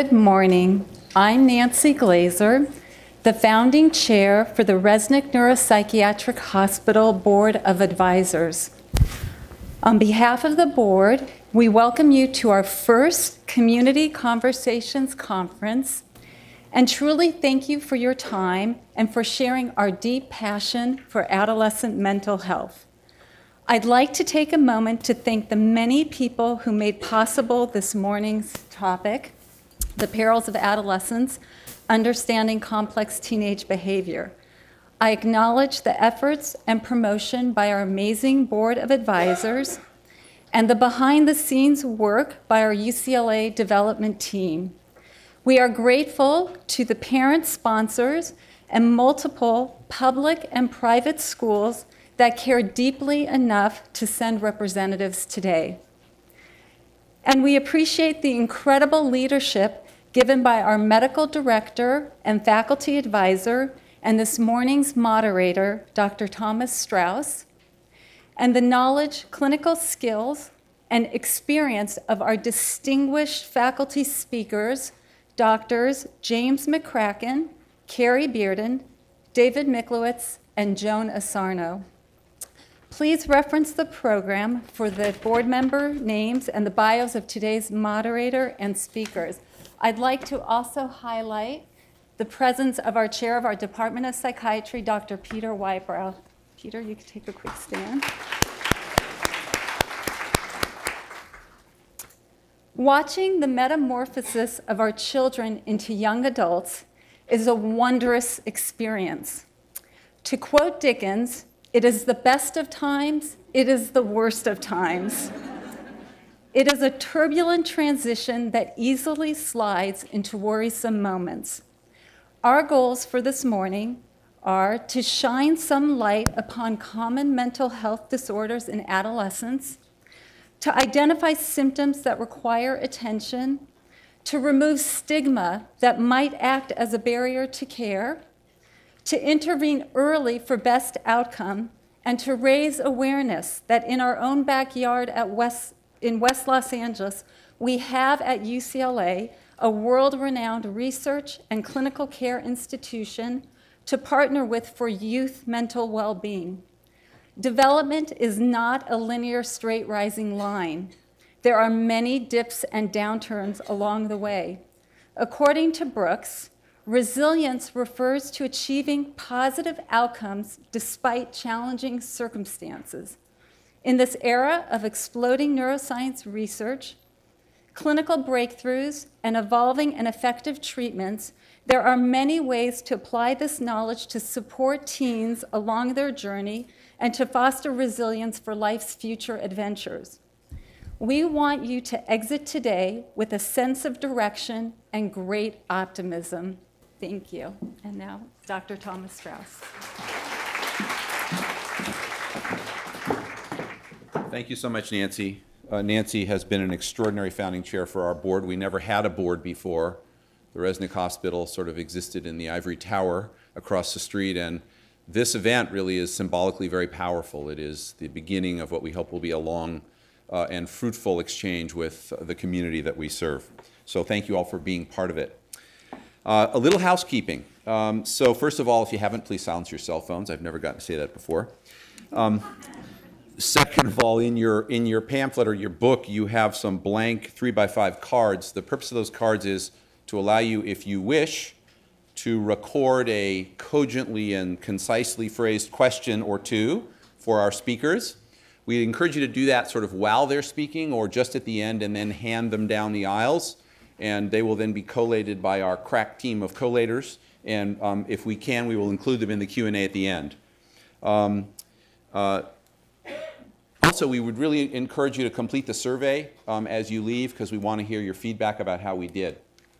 Good morning. I'm Nancy Glazer, the founding chair for the Resnick Neuropsychiatric Hospital Board of Advisors. On behalf of the board, we welcome you to our first Community Conversations Conference and truly thank you for your time and for sharing our deep passion for adolescent mental health. I'd like to take a moment to thank the many people who made possible this morning's topic, the Perils of Adolescence, Understanding Complex Teenage Behavior. I acknowledge the efforts and promotion by our amazing board of advisors and the behind-the-scenes work by our UCLA development team. We are grateful to the parent sponsors and multiple public and private schools that care deeply enough to send representatives today. And we appreciate the incredible leadership given by our medical director and faculty advisor and this morning's moderator, Dr. Thomas Strauss, and the knowledge, clinical skills, and experience of our distinguished faculty speakers, Doctors James McCracken, Carrie Bearden, David Miklowitz, and Joan Asarno. Please reference the program for the board member names and the bios of today's moderator and speakers. I'd like to also highlight the presence of our chair of our Department of Psychiatry, Dr. Peter Wybrow. Peter, you can take a quick stand. Watching the metamorphosis of our children into young adults is a wondrous experience. To quote Dickens, "It is the best of times, it is the worst of times." It is a turbulent transition that easily slides into worrisome moments. Our goals for this morning are to shine some light upon common mental health disorders in adolescence, to identify symptoms that require attention, to remove stigma that might act as a barrier to care, to intervene early for best outcome, and to raise awareness that in our own backyard in West Los Angeles, we have at UCLA a world-renowned research and clinical care institution to partner with for youth mental well-being. Development is not a linear, straight rising line. There are many dips and downturns along the way. According to Brooks, resilience refers to achieving positive outcomes despite challenging circumstances. In this era of exploding neuroscience research, clinical breakthroughs, and evolving and effective treatments, there are many ways to apply this knowledge to support teens along their journey and to foster resilience for life's future adventures. We want you to exit today with a sense of direction and great optimism. Thank you. And now, Dr. Thomas Strauss. Thank you so much, Nancy. Nancy has been an extraordinary founding chair for our board. We never had a board before. The Resnick Hospital sort of existed in the ivory tower across the street, and this event really is symbolically very powerful. It is the beginning of what we hope will be a long and fruitful exchange with the community that we serve. So thank you all for being part of it. A little housekeeping. So first of all, if you haven't, please silence your cell phones. I've never gotten to say that before. Second of all, in your pamphlet or your book, you have some blank 3x5 cards. The purpose of those cards is to allow you, if you wish, to record a cogently and concisely phrased question or two for our speakers. We encourage you to do that sort of while they're speaking or just at the end and then hand them down the aisles. And they will then be collated by our crack team of collators. And if we can, we will include them in the Q&A at the end. Also, we would really encourage you to complete the survey as you leave because we want to hear your feedback about how we did.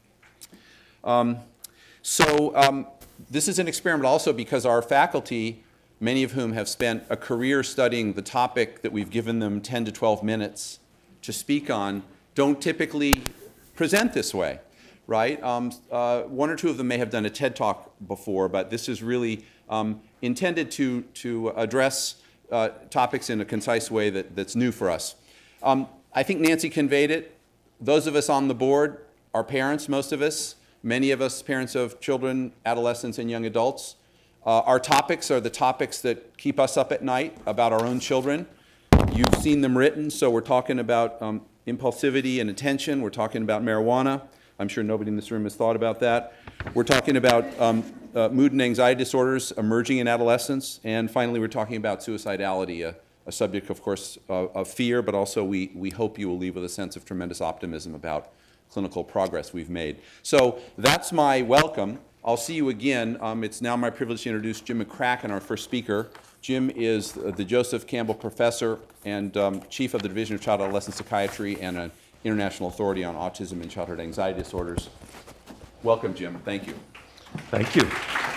This is an experiment also because our faculty, many of whom have spent a career studying the topic that we've given them 10 to 12 minutes to speak on, don't typically present this way, right? One or two of them may have done a TED Talk before, but this is really intended to address topics in a concise way that's new for us. I think Nancy conveyed it. Those of us on the board are parents, most of us, many of us parents of children, adolescents, and young adults. Our topics are the topics that keep us up at night about our own children. You've seen them written, so we're talking about impulsivity and attention. We're talking about marijuana. I'm sure nobody in this room has thought about that. We're talking about mood and anxiety disorders emerging in adolescence. And finally, we're talking about suicidality, a subject, of course, of fear, but also we hope you will leave with a sense of tremendous optimism about clinical progress we've made. So that's my welcome. I'll see you again. It's now my privilege to introduce Jim McCracken, our first speaker. Jim is the Joseph Campbell Professor and Chief of the Division of Child Adolescent Psychiatry and an international authority on autism and childhood anxiety disorders. Welcome, Jim. Thank you. Thank you.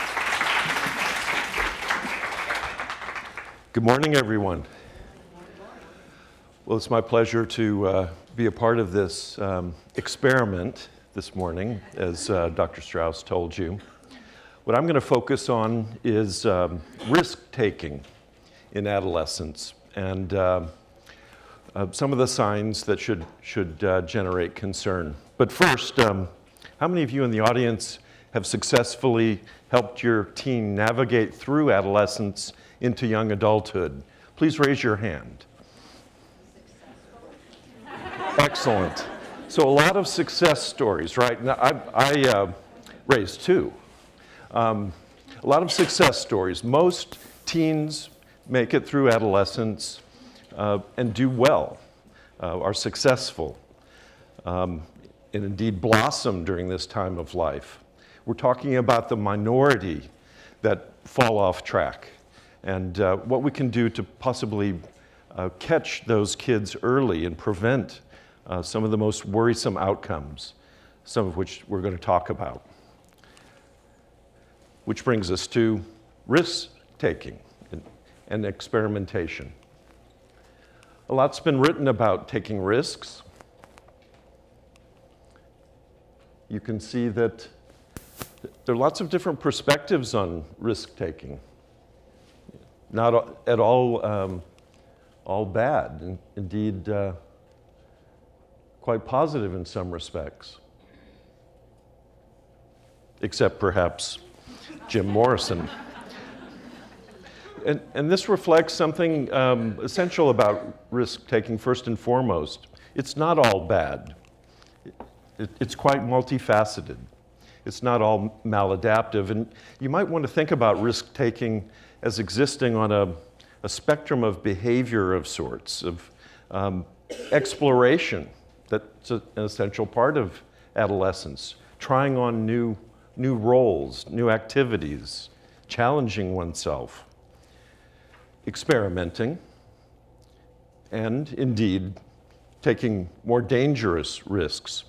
Good morning, everyone. Well, it's my pleasure to be a part of this experiment this morning, as Dr. Strauss told you. What I'm going to focus on is risk-taking in adolescence and some of the signs that should generate concern. But first, how many of you in the audience have successfully helped your teen navigate through adolescence into young adulthood? Please raise your hand. Excellent. So a lot of success stories, right? Now, I raised two. A lot of success stories. Most teens make it through adolescence and do well, are successful, and indeed blossom during this time of life. We're talking about the minority that fall off track and what we can do to possibly catch those kids early and prevent some of the most worrisome outcomes, some of which we're going to talk about. Which brings us to risk-taking and experimentation. A lot's been written about taking risks. You can see that there are lots of different perspectives on risk-taking. Not at all bad, and indeed quite positive in some respects, except perhaps Jim Morrison. And this reflects something essential about risk-taking first and foremost. It's not all bad. It's quite multifaceted. It's not all maladaptive. And you might want to think about risk-taking as existing on a spectrum of behavior of sorts, of exploration. That's an essential part of adolescence. Trying on new roles, new activities, challenging oneself, experimenting, and indeed taking more dangerous risks.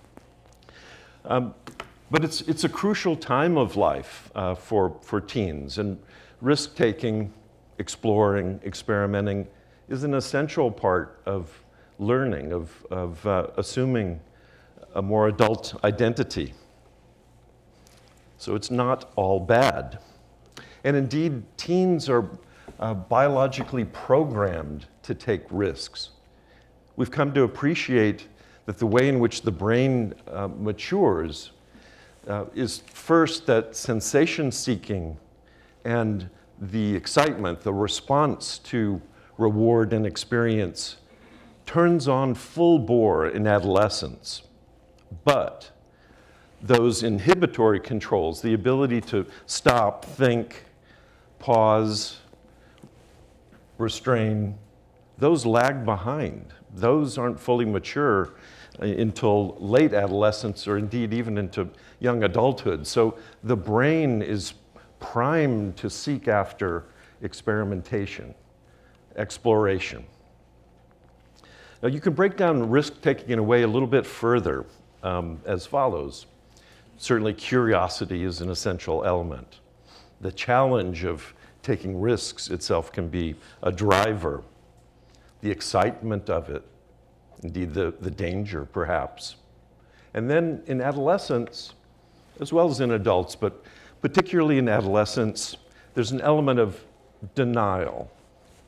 But it's a crucial time of life for teens, and risk-taking, exploring, experimenting is an essential part of learning, of assuming a more adult identity. So it's not all bad. And indeed, teens are biologically programmed to take risks. We've come to appreciate that the way in which the brain matures is first that sensation-seeking and the excitement, the response to reward and experience turns on full bore in adolescence. But those inhibitory controls, the ability to stop, think, pause, restrain, those lag behind. Those aren't fully mature until late adolescence or indeed even into young adulthood. So the brain is primed to seek after experimentation, exploration. Now you can break down risk-taking in a way a little bit further as follows. Certainly curiosity is an essential element. The challenge of taking risks itself can be a driver. The excitement of it, indeed the danger perhaps. And then in adolescence, as well as in adults, but particularly in adolescence, there's an element of denial.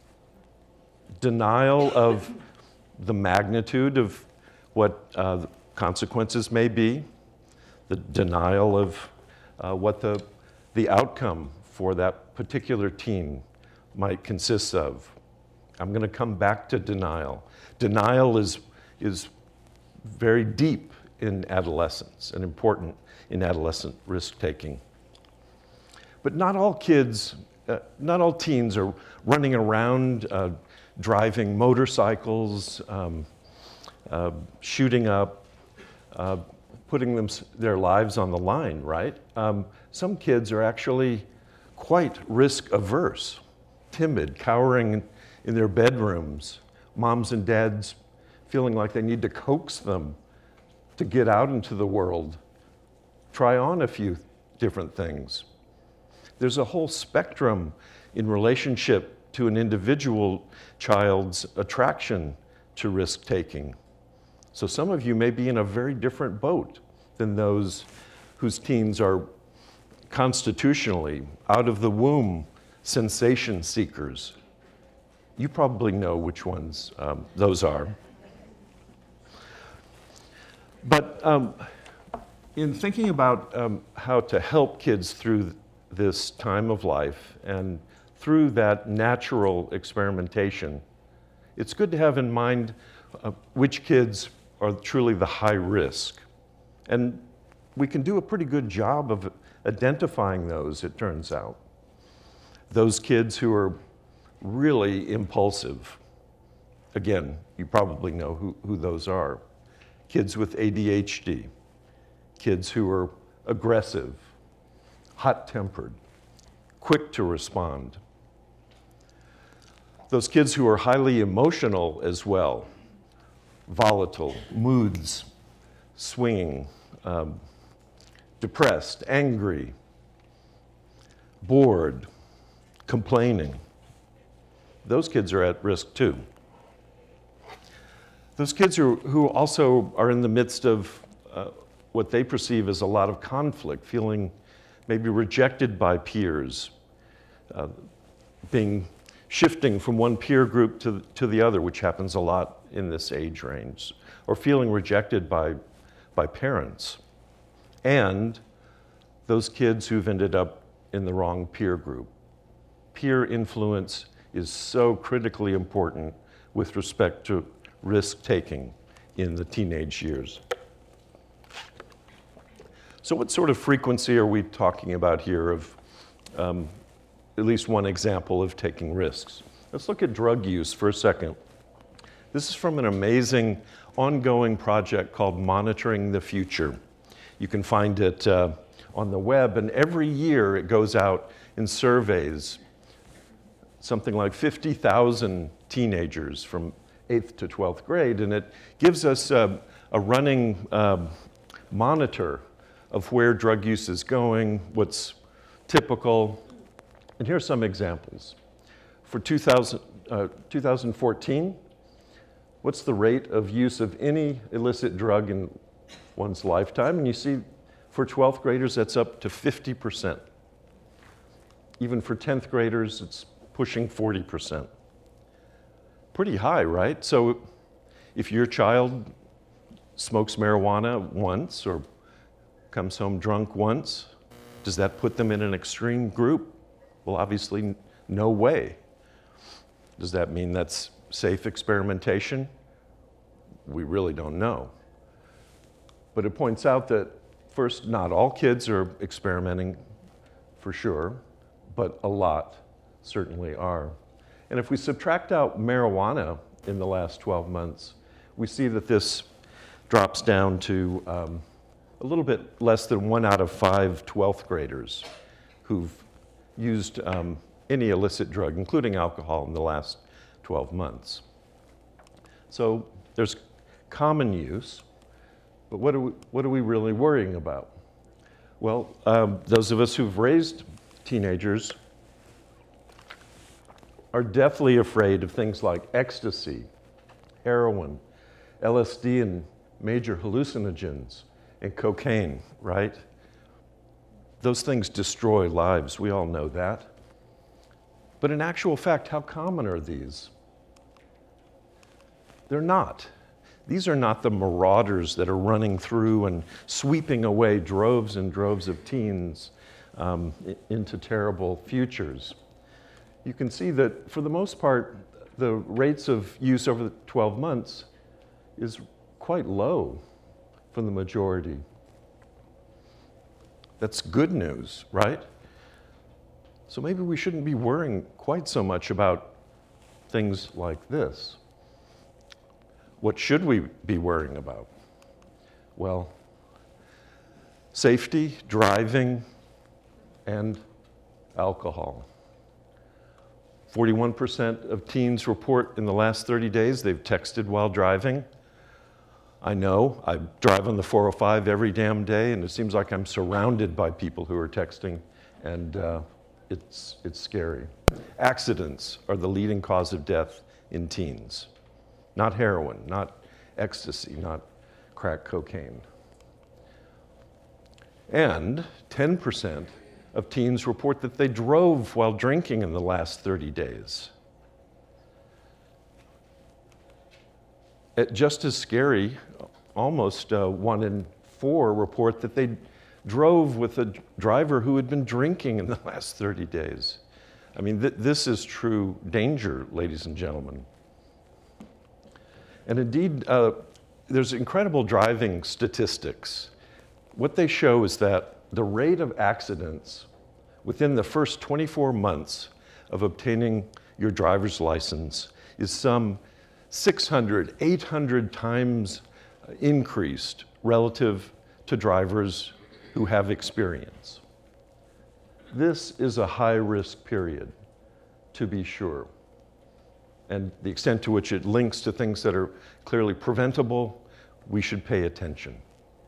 Denial of the magnitude of what consequences may be, the denial of what the outcome for that particular teen might consist of. I'm going to come back to denial. Denial is very deep in adolescence and important in adolescent risk-taking. But not all kids, not all teens are running around driving motorcycles, shooting up, putting their lives on the line, right? Some kids are actually quite risk-averse, timid, cowering in their bedrooms, moms and dads feeling like they need to coax them to get out into the world, try on a few different things. There's a whole spectrum in relationship to an individual child's attraction to risk-taking. So some of you may be in a very different boat than those whose teens are constitutionally, out of the womb, sensation seekers. You probably know which ones those are. But in thinking about how to help kids through this time of life and through that natural experimentation, it's good to have in mind which kids are truly the high risk. And we can do a pretty good job of identifying those, it turns out. Those kids who are really impulsive. Again, you probably know who those are. Kids with ADHD, kids who are aggressive, hot-tempered, quick to respond. Those kids who are highly emotional as well, volatile, moods, swinging, depressed, angry, bored, complaining. Those kids are at risk too. Those kids who also are in the midst of what they perceive as a lot of conflict, feeling maybe rejected by peers, shifting from one peer group to the other, which happens a lot in this age range, or feeling rejected by parents, and those kids who've ended up in the wrong peer group. Peer influence is so critically important with respect to risk-taking in the teenage years. So what sort of frequency are we talking about here of at least one example of taking risks? Let's look at drug use for a second. This is from an amazing ongoing project called Monitoring the Future. You can find it on the web, and every year it goes out in surveys, something like 50,000 teenagers from 8th to 12th grade, and it gives us a running monitor of where drug use is going, what's typical. And here are some examples. For 2014, what's the rate of use of any illicit drug in one's lifetime? And you see for 12th graders, that's up to 50%. Even for 10th graders, it's pushing 40%. Pretty high, right? So if your child smokes marijuana once or comes home drunk once, does that put them in an extreme group? Well, obviously, no way. Does that mean that's safe experimentation? We really don't know. But it points out that, first, not all kids are experimenting for sure, but a lot certainly are. And if we subtract out marijuana in the last 12 months, we see that this drops down to a little bit less than 1 out of 5 12th graders who've used any illicit drug, including alcohol, in the last 12 months. So there's common use, but what are we really worrying about? Well, those of us who've raised teenagers are deathly afraid of things like ecstasy, heroin, LSD, and major hallucinogens, and cocaine, right? Those things destroy lives. We all know that. But in actual fact, how common are these? They're not. These are not the marauders that are running through and sweeping away droves and droves of teens into terrible futures. You can see that for the most part, the rates of use over the 12 months is quite low for the majority. That's good news, right? So maybe we shouldn't be worrying quite so much about things like this. What should we be worrying about? Well, safety, driving, and alcohol. 41% of teens report in the last 30 days they've texted while driving. I know, I drive on the 405 every damn day, and it seems like I'm surrounded by people who are texting, and it's scary. Accidents are the leading cause of death in teens. Not heroin, not ecstasy, not crack cocaine. And 10% of teens report that they drove while drinking in the last 30 days. Just as scary, almost 1 in 4 report that they drove with a driver who had been drinking in the last 30 days. I mean, this is true danger, ladies and gentlemen. And indeed, there's incredible driving statistics. What they show is that the rate of accidents within the first 24 months of obtaining your driver's license is some 600, 800 times increased relative to drivers who have experience. This is a high-risk period, to be sure. And the extent to which it links to things that are clearly preventable, we should pay attention.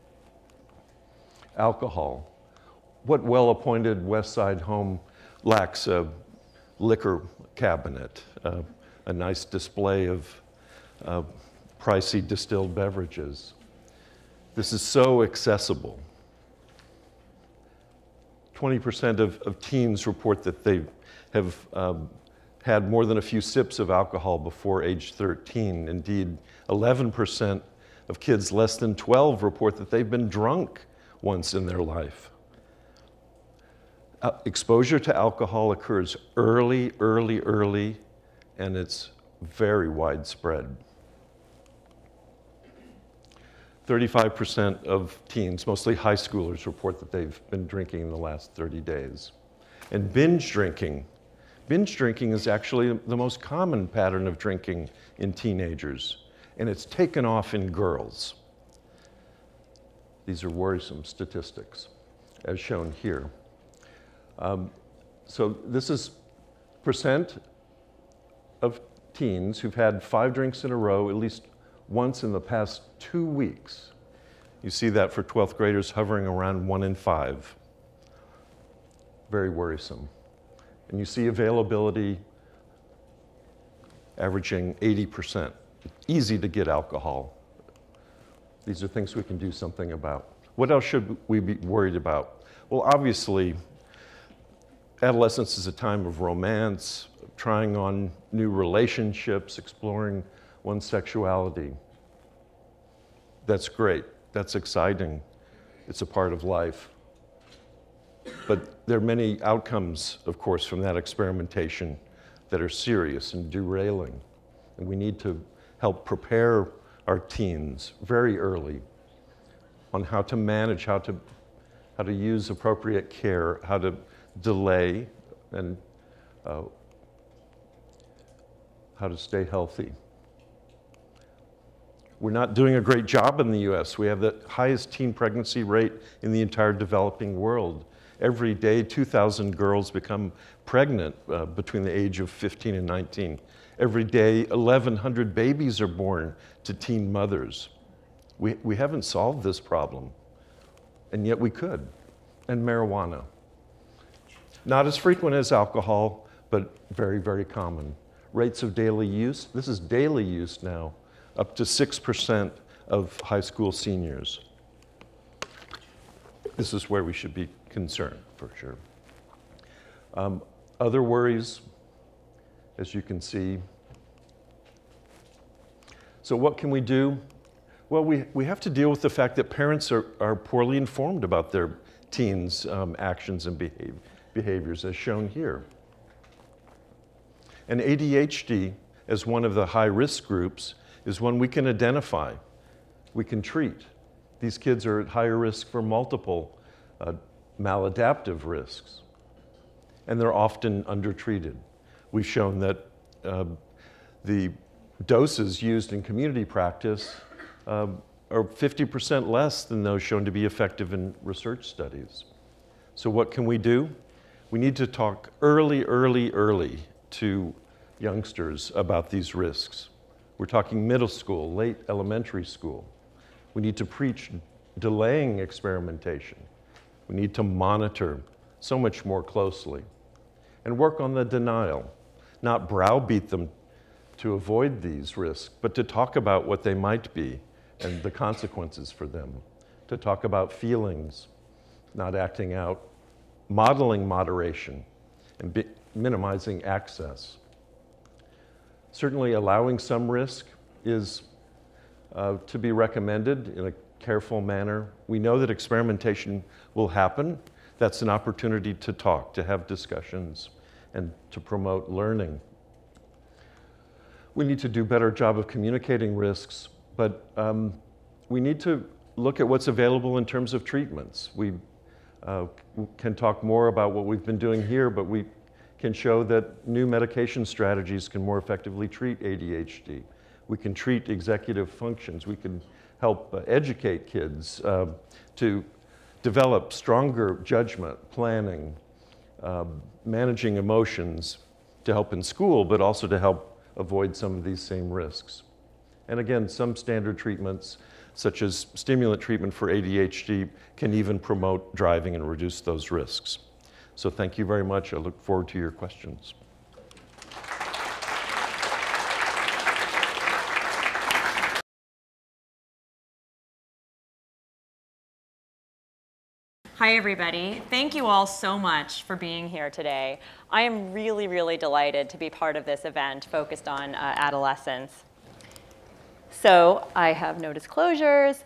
Alcohol. What well-appointed West Side home lacks a liquor cabinet, a nice display of pricey distilled beverages? This is so accessible. 20% of teens report that they have had more than a few sips of alcohol before age 13. Indeed, 11% of kids less than 12 report that they've been drunk once in their life. Exposure to alcohol occurs early, and it's very widespread. 35% of teens, mostly high schoolers, report that they've been drinking in the last 30 days. And binge drinking is actually the most common pattern of drinking in teenagers, and it's taken off in girls. These are worrisome statistics, as shown here. So this is percent of teens who've had 5 drinks in a row at least once in the past 2 weeks. You see that for 12th graders hovering around 1 in 5. Very worrisome. And you see availability averaging 80%. Easy to get alcohol. These are things we can do something about. What else should we be worried about? Well, obviously, adolescence is a time of romance, trying on new relationships, exploring one's sexuality. That's great. That's exciting. It's a part of life. But there are many outcomes, of course, from that experimentation that are serious and derailing. And we need to help prepare our teens very early on how to manage, how to use appropriate care, how to delay, and how to stay healthy. We're not doing a great job in the US. We have the highest teen pregnancy rate in the entire developing world. Every day, 2,000 girls become pregnant between the age of 15 and 19. Every day, 1,100 babies are born to teen mothers. We haven't solved this problem, and yet we could. And marijuana. Not as frequent as alcohol, but very, very common. Rates of daily use, this is daily use now, up to 6% of high school seniors. This is where we should be concerned, for sure. Other worries, as you can see. So what can we do? Well, we have to deal with the fact that parents are poorly informed about their teens' actions and behaviors, as shown here. And ADHD, as one of the high-risk groups, is one we can identify, we can treat. These kids are at higher risk for multiple maladaptive risks, and they're often undertreated. We've shown that the doses used in community practice are 50% less than those shown to be effective in research studies. So what can we do? We need to talk early to youngsters about these risks. We're talking middle school, late elementary school. We need to preach delaying experimentation. We need to monitor so much more closely and work on the denial, not browbeat them to avoid these risks, but to talk about what they might be and the consequences for them, to talk about feelings, not acting out, modeling moderation, and minimizing access. Certainly allowing some risk is to be recommended in a careful manner. We know that experimentation will happen. That's an opportunity to talk, to have discussions, and to promote learning. We need to do a better job of communicating risks, but we need to look at what's available in terms of treatments. We can talk more about what we've been doing here, but we can show that new medication strategies can more effectively treat ADHD. We can treat executive functions. We can help educate kids to develop stronger judgment, planning, managing emotions to help in school, but also to help avoid some of these same risks. And again, some standard treatments, such as stimulant treatment for ADHD, can even promote driving and reduce those risks. So thank you very much. I look forward to your questions. Hi, everybody. Thank you all so much for being here today. I am really delighted to be part of this event focused on adolescence. So I have no disclosures.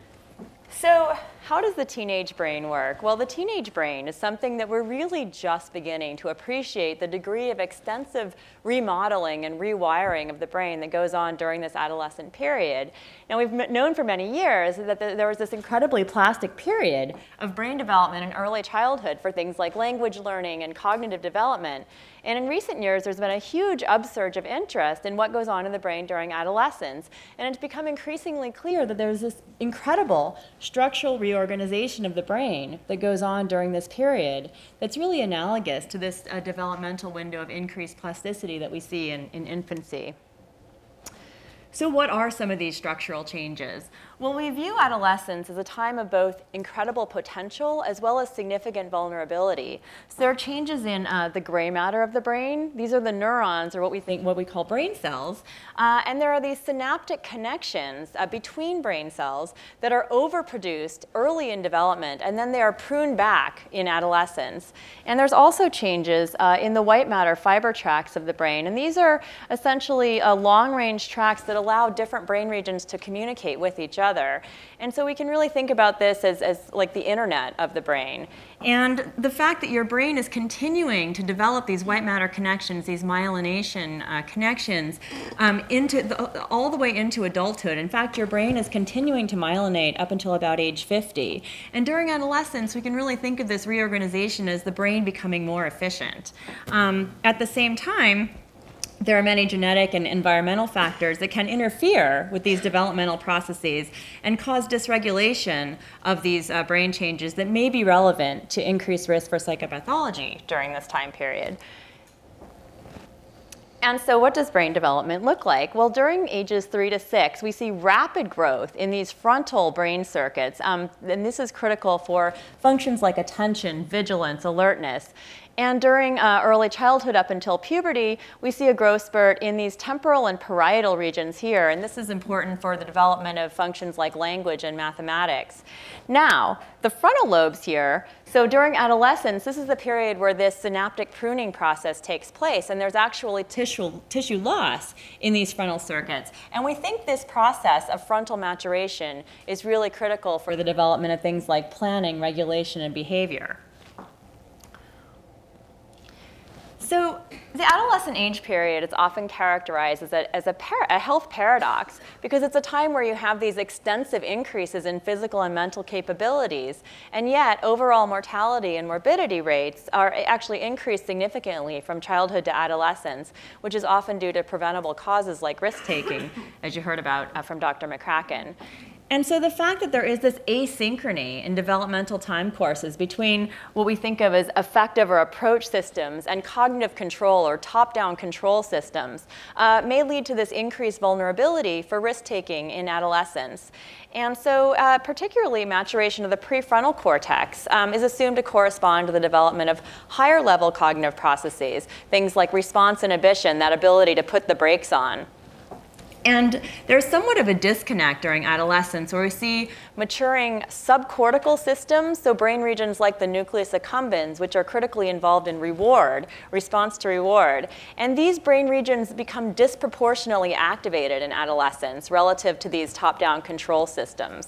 So how does the teenage brain work? Well, the teenage brain is something that we're really just beginning to appreciate the degree of extensive remodeling and rewiring of the brain that goes on during this adolescent period. Now, we've known for many years that there was this incredibly plastic period of brain development in early childhood for things like language learning and cognitive development. And in recent years, there's been a huge upsurge of interest in what goes on in the brain during adolescence. And it's become increasingly clear that there's this incredible structural reorganization of the brain that goes on during this period that's really analogous to this developmental window of increased plasticity that we see in infancy. So what are some of these structural changes? Well, we view adolescence as a time of both incredible potential as well as significant vulnerability. So there are changes in the gray matter of the brain. These are the neurons, or what we call brain cells. And there are these synaptic connections between brain cells that are overproduced early in development, and then they are pruned back in adolescence. And there's also changes in the white matter fiber tracts of the brain. And these are essentially long-range tracts that allow different brain regions to communicate with each other. And so we can really think about this as like the internet of the brain. And the fact that your brain is continuing to develop these white matter connections, these myelination connections, all the way into adulthood. In fact, your brain is continuing to myelinate up until about age 50. And during adolescence, we can really think of this reorganization as the brain becoming more efficient. At the same time, there are many genetic and environmental factors that can interfere with these developmental processes and cause dysregulation of these brain changes that may be relevant to increased risk for psychopathology during this time period. And so what does brain development look like? Well, during ages 3 to 6, we see rapid growth in these frontal brain circuits. And this is critical for functions like attention, vigilance, alertness. And during early childhood up until puberty, we see a growth spurt in these temporal and parietal regions here. And this is important for the development of functions like language and mathematics. Now, the frontal lobes here, so during adolescence, this is the period where this synaptic pruning process takes place, and there's actually tissue loss in these frontal circuits. And we think this process of frontal maturation is really critical for the development of things like planning, regulation, and behavior. So the adolescent age period is often characterized as a health paradox because it's a time where you have these extensive increases in physical and mental capabilities, and yet overall mortality and morbidity rates are actually increased significantly from childhood to adolescence, which is often due to preventable causes like risk-taking, as you heard about from Dr. McCracken. And so the fact that there is this asynchrony in developmental time courses between what we think of as effective or approach systems and cognitive control or top-down control systems may lead to this increased vulnerability for risk-taking in adolescence. And so particularly maturation of the prefrontal cortex is assumed to correspond to the development of higher level cognitive processes, things like response inhibition, that ability to put the brakes on. And there's somewhat of a disconnect during adolescence where we see maturing subcortical systems, so brain regions like the nucleus accumbens, which are critically involved in reward, response to reward. And these brain regions become disproportionately activated in adolescence relative to these top-down control systems.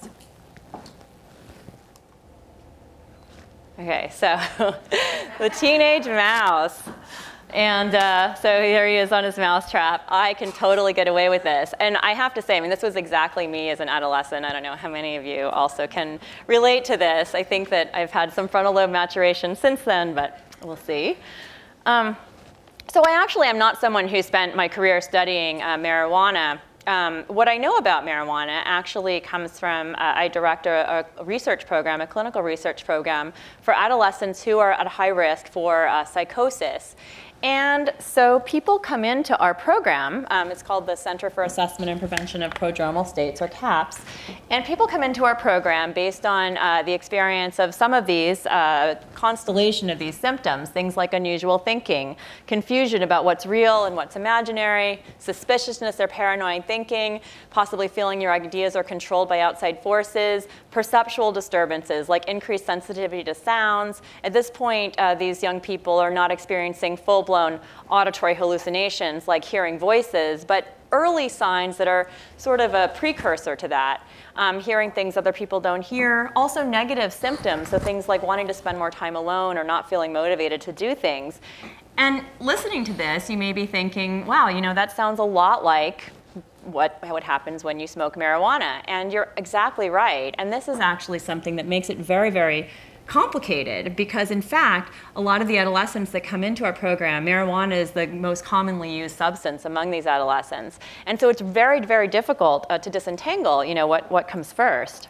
Okay, so the teenage mouse. And so here he is on his mousetrap. I can totally get away with this. And I have to say, I mean, this was exactly me as an adolescent. I don't know how many of you also can relate to this. I think that I've had some frontal lobe maturation since then, but we'll see. So I actually am not someone who spent my career studying marijuana. What I know about marijuana actually comes from, I direct a research program, a clinical research program for adolescents who are at high risk for psychosis. And so people come into our program, it's called the Center for Assessment and Prevention of Prodromal States, or CAPS, and people come into our program based on the experience of some of these, constellation of these symptoms, things like unusual thinking, confusion about what's real and what's imaginary, suspiciousness or paranoid thinking, possibly feeling your ideas are controlled by outside forces, perceptual disturbances like increased sensitivity to sounds. At this point, these young people are not experiencing full-blown auditory hallucinations like hearing voices, but early signs that are sort of a precursor to that. Hearing things other people don't hear. Also negative symptoms, so things like wanting to spend more time alone or not feeling motivated to do things. And listening to this, you may be thinking, wow, you know, that sounds a lot like what happens when you smoke marijuana. And you're exactly right. And this is actually something that makes it very, very complicated because, in fact, a lot of the adolescents that come into our program, marijuana is the most commonly used substance among these adolescents. And so it's very, very difficult to disentangle, you know, what comes first.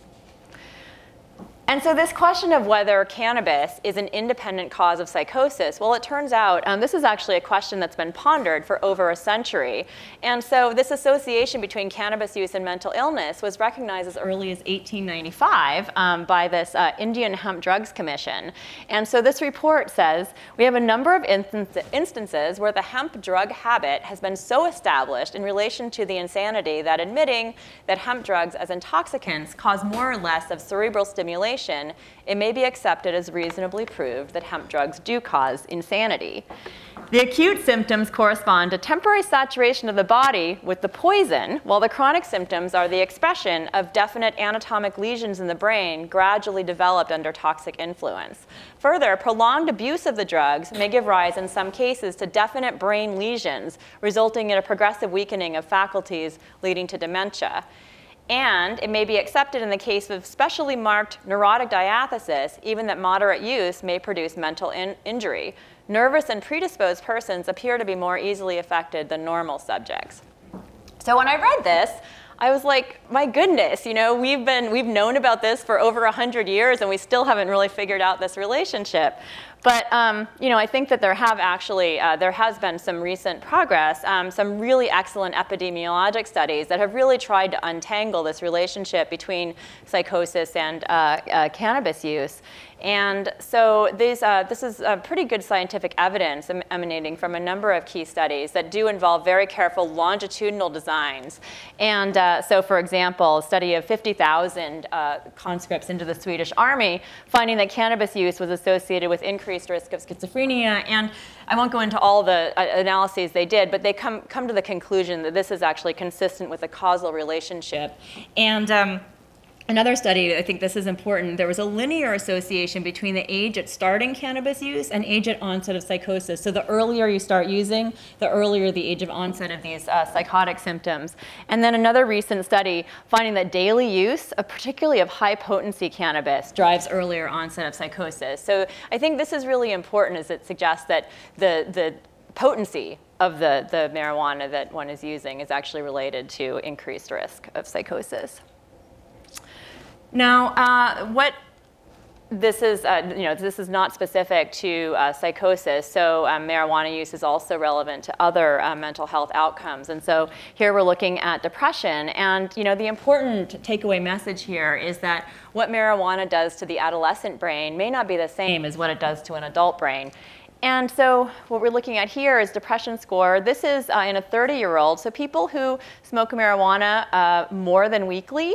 And so this question of whether cannabis is an independent cause of psychosis, well, it turns out this is actually a question that's been pondered for over a century. And so this association between cannabis use and mental illness was recognized as early as 1895 by this Indian Hemp Drugs Commission. And so this report says, we have a number of instances where the hemp drug habit has been so established in relation to the insanity that admitting that hemp drugs as intoxicants cause more or less of cerebral stimulation, it may be accepted as reasonably proved that hemp drugs do cause insanity. The acute symptoms correspond to temporary saturation of the body with the poison, while the chronic symptoms are the expression of definite anatomic lesions in the brain gradually developed under toxic influence. Further, prolonged abuse of the drugs may give rise in some cases to definite brain lesions, resulting in a progressive weakening of faculties leading to dementia. And it may be accepted in the case of specially marked neurotic diathesis, even that moderate use may produce mental injury. Nervous and predisposed persons appear to be more easily affected than normal subjects. So when I read this, I was like, my goodness, you know, we've known about this for over 100 years and we still haven't really figured out this relationship. But I think that there has been some recent progress, some really excellent epidemiologic studies that have really tried to untangle this relationship between psychosis and cannabis use. And so this is pretty good scientific evidence emanating from a number of key studies that do involve very careful longitudinal designs. And so, for example, a study of 50,000 conscripts into the Swedish army, finding that cannabis use was associated with increased risk of schizophrenia. And I won't go into all the analyses they did, but they come to the conclusion that this is actually consistent with a causal relationship. And another study, I think this is important, there was a linear association between the age at starting cannabis use and age at onset of psychosis. So the earlier you start using, the earlier the age of onset of these psychotic symptoms. And then another recent study finding that daily use, particularly of high potency cannabis, drives earlier onset of psychosis. So I think this is really important, as it suggests that the potency of the marijuana that one is using is actually related to increased risk of psychosis. Now, this is not specific to psychosis, so marijuana use is also relevant to other mental health outcomes. And so here we're looking at depression, and the important takeaway message here is that what marijuana does to the adolescent brain may not be the same as what it does to an adult brain. And so what we're looking at here is depression score. This is in a 30-year-old, so people who smoke marijuana more than weekly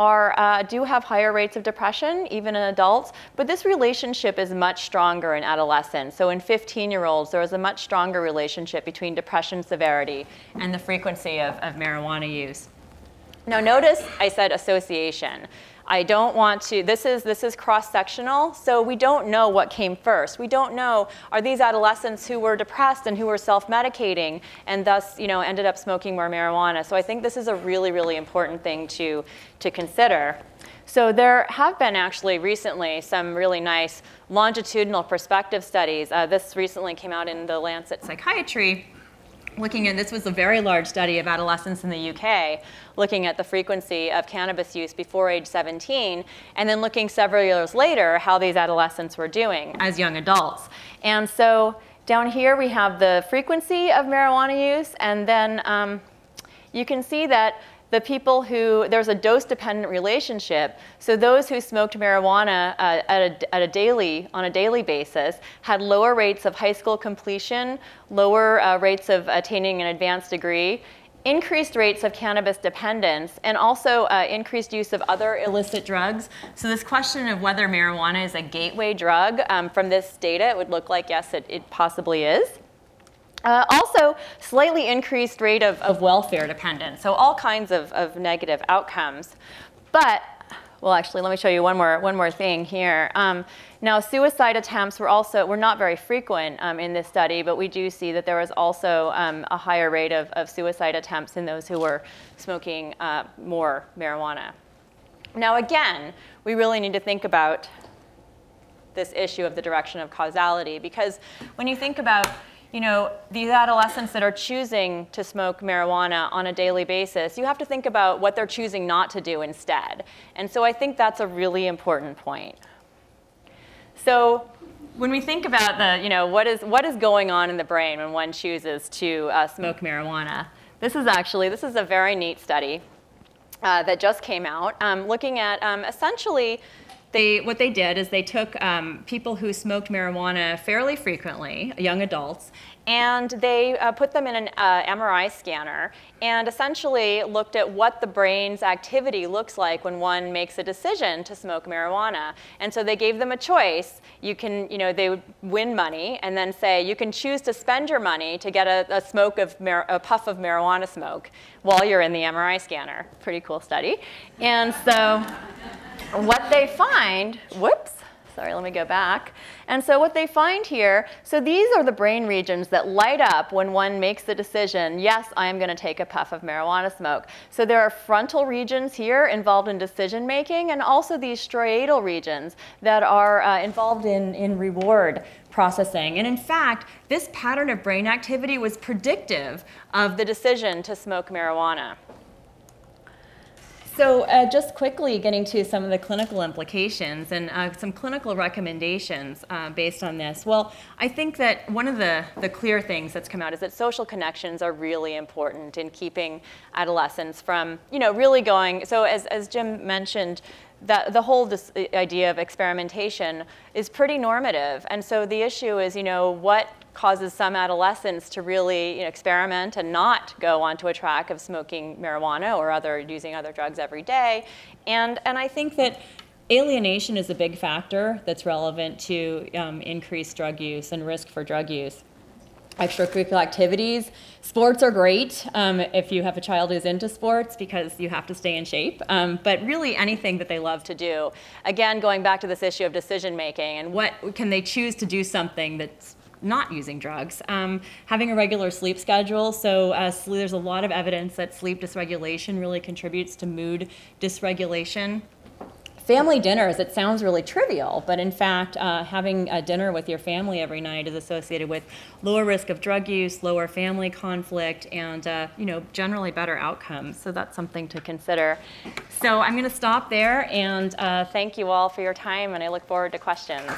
do have higher rates of depression, even in adults, but this relationship is much stronger in adolescents. So in 15-year-olds, there is a much stronger relationship between depression severity and the frequency of marijuana use. Now notice I said association. I don't want to, this is cross-sectional, so we don't know what came first. We don't know, are these adolescents who were depressed and who were self-medicating and thus, ended up smoking more marijuana? So I think this is a really, really important thing to consider. So there have been actually recently some really nice longitudinal prospective studies. This recently came out in the Lancet Psychiatry. This was a very large study of adolescents in the UK, looking at the frequency of cannabis use before age 17, and then looking several years later how these adolescents were doing as young adults. And so down here we have the frequency of marijuana use, and then you can see that the people there's a dose-dependent relationship. So those who smoked marijuana on a daily basis had lower rates of high school completion, lower rates of attaining an advanced degree, increased rates of cannabis dependence, and also increased use of other illicit drugs. So this question of whether marijuana is a gateway drug, from this data, it would look like, yes, it possibly is. Also, slightly increased rate of welfare dependence, so all kinds of negative outcomes. But, well, actually, let me show you one more thing here. Now, suicide attempts were not very frequent in this study, but we do see that there was also a higher rate of suicide attempts in those who were smoking more marijuana. Now, again, we really need to think about this issue of the direction of causality, because when you think about these adolescents that are choosing to smoke marijuana on a daily basis, you have to think about what they're choosing not to do instead. And so I think that's a really important point. So when we think about what is going on in the brain when one chooses to smoke marijuana, this is a very neat study that just came out looking at essentially what they did is they took people who smoked marijuana fairly frequently, young adults, and they put them in an MRI scanner and essentially looked at what the brain's activity looks like when one makes a decision to smoke marijuana. And so they gave them a choice. They would win money and then say, you can choose to spend your money to get a puff of marijuana smoke while you're in the MRI scanner. Pretty cool study. And so what they find, let me go back. And so what they find here, so these are the brain regions that light up when one makes the decision, yes, I am going to take a puff of marijuana smoke. So there are frontal regions here involved in decision making, and also these striatal regions that are involved in reward processing. And in fact, this pattern of brain activity was predictive of the decision to smoke marijuana. So just quickly getting to some of the clinical implications and some clinical recommendations based on this. Well, I think that one of the clear things that's come out is that social connections are really important in keeping adolescents from, really going, so as Jim mentioned, that the whole idea of experimentation is pretty normative. And so the issue is, what causes some adolescents to really experiment and not go onto a track of smoking marijuana or using other drugs every day. And I think that alienation is a big factor that's relevant to increased drug use and risk for drug use. Extracurricular activities. Sports are great if you have a child who's into sports because you have to stay in shape, but really anything that they love to do. Again, going back to this issue of decision making and what can they choose to do something that's not using drugs. Having a regular sleep schedule, so there's a lot of evidence that sleep dysregulation really contributes to mood dysregulation. Family dinners, it sounds really trivial, but in fact, having a dinner with your family every night is associated with lower risk of drug use, lower family conflict, and generally better outcomes. So that's something to consider. So I'm going to stop there, and thank you all for your time, and I look forward to questions.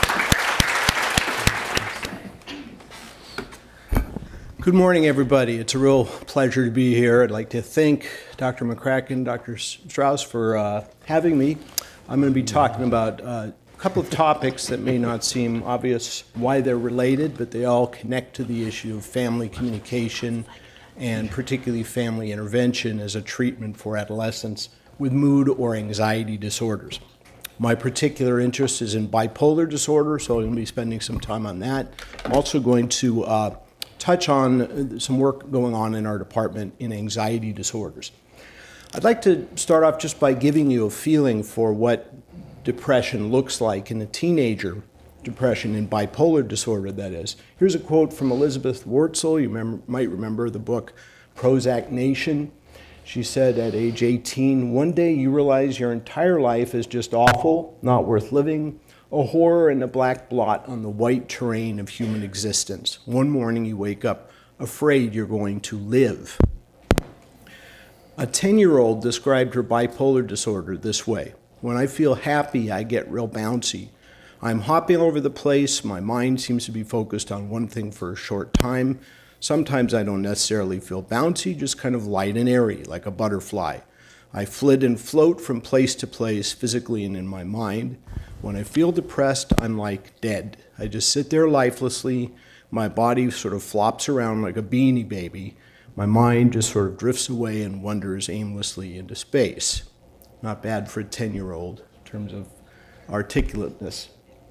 Good morning, everybody. It's a real pleasure to be here. I'd like to thank Dr. McCracken, Dr. Strauss for having me. I'm going to be talking about a couple of topics that may not seem obvious why they're related, but they all connect to the issue of family communication and particularly family intervention as a treatment for adolescents with mood or anxiety disorders. My particular interest is in bipolar disorder, so I'm going to be spending some time on that. I'm also going to touch on some work going on in our department in anxiety disorders. I'd like to start off just by giving you a feeling for what depression looks like in a teenager, depression in bipolar disorder, that is. Here's a quote from Elizabeth Wurtzel. You might remember the book Prozac Nation. She said at age 18, "One day you realize your entire life is just awful, not worth living, a horror and a black blot on the white terrain of human existence. One morning you wake up afraid you're going to live." A 10-year-old described her bipolar disorder this way: "When I feel happy, I get real bouncy. I'm hopping over the place. My mind seems to be focused on one thing for a short time. Sometimes I don't necessarily feel bouncy, just kind of light and airy, like a butterfly. I flit and float from place to place, physically and in my mind. When I feel depressed, I'm like dead. I just sit there lifelessly. My body sort of flops around like a beanie baby. My mind just sort of drifts away and wanders aimlessly into space." Not bad for a 10-year-old in terms of articulateness.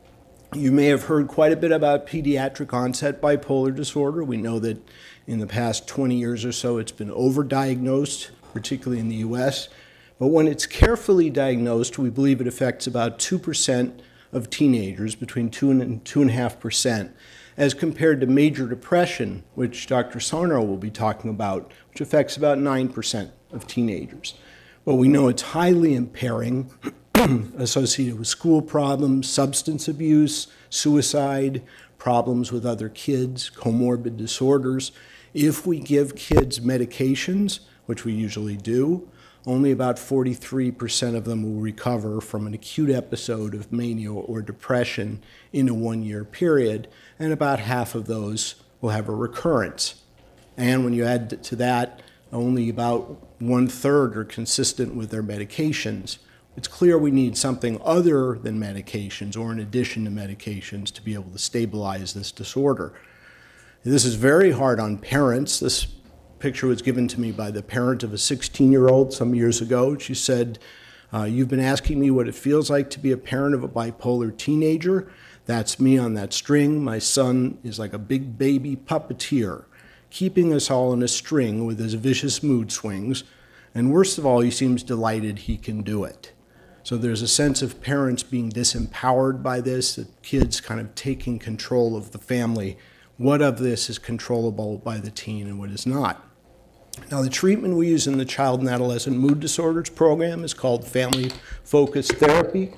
You may have heard quite a bit about pediatric onset bipolar disorder. We know that in the past 20 years or so, it's been overdiagnosed, particularly in the US. But when it's carefully diagnosed, we believe it affects about 2% of teenagers, between 2 and 2.5%, as compared to major depression, which Dr. Sarno will be talking about, which affects about 9% of teenagers. But we know it's highly impairing, associated with school problems, substance abuse, suicide, problems with other kids, comorbid disorders. If we give kids medications, which we usually do, only about 43% of them will recover from an acute episode of mania or depression in a one-year period, and about half of those will have a recurrence. And when you add to that, only about 1/3 are consistent with their medications. It's clear we need something other than medications or in addition to medications to be able to stabilize this disorder. This is very hard on parents. This picture was given to me by the parent of a 16-year-old some years ago. She said, "You've been asking me what it feels like to be a parent of a bipolar teenager. That's me on that string. My son is like a big baby puppeteer, keeping us all in a string with his vicious mood swings. And worst of all, he seems delighted he can do it." So there's a sense of parents being disempowered by this, that kids kind of taking control of the family. What of this is controllable by the teen and what is not? Now, the treatment we use in the Child and Adolescent Mood Disorders program is called family-focused therapy.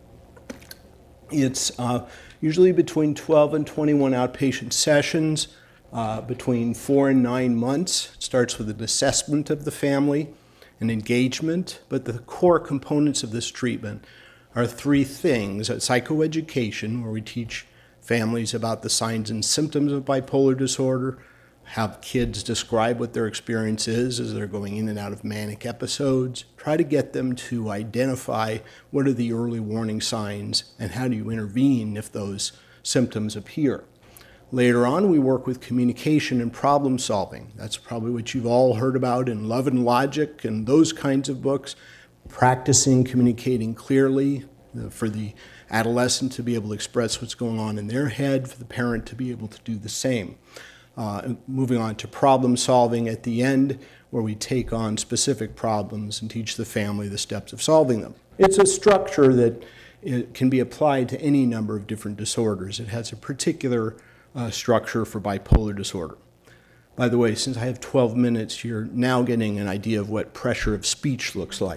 It's usually between 12 and 21 outpatient sessions, between 4 and 9 months. It starts with an assessment of the family, and engagement, but the core components of this treatment are three things: psychoeducation, where we teach families about the signs and symptoms of bipolar disorder, have kids describe what their experience is as they're going in and out of manic episodes, try to get them to identify what are the early warning signs and how do you intervene if those symptoms appear. Later on, we work with communication and problem solving. That's probably what you've all heard about in Love and Logic and those kinds of books. Practicing communicating clearly for the adolescent to be able to express what's going on in their head, for the parent to be able to do the same. Moving on to problem solving at the end, where we take on specific problems and teach the family the steps of solving them. It's a structure that it can be applied to any number of different disorders. It has a particular structure for bipolar disorder. By the way, since I have 12 minutes, you're now getting an idea of what pressure of speech looks like.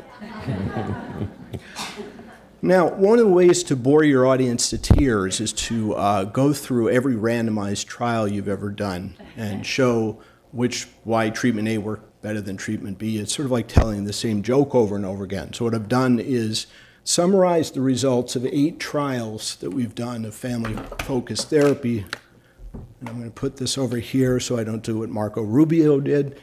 Now, one of the ways to bore your audience to tears is to go through every randomized trial you've ever done and show why treatment A worked better than treatment B. It's sort of like telling the same joke over and over again. So what I've done is summarize the results of 8 trials that we've done of family-focused therapy. And I'm going to put this over here so I don't do what Marco Rubio did.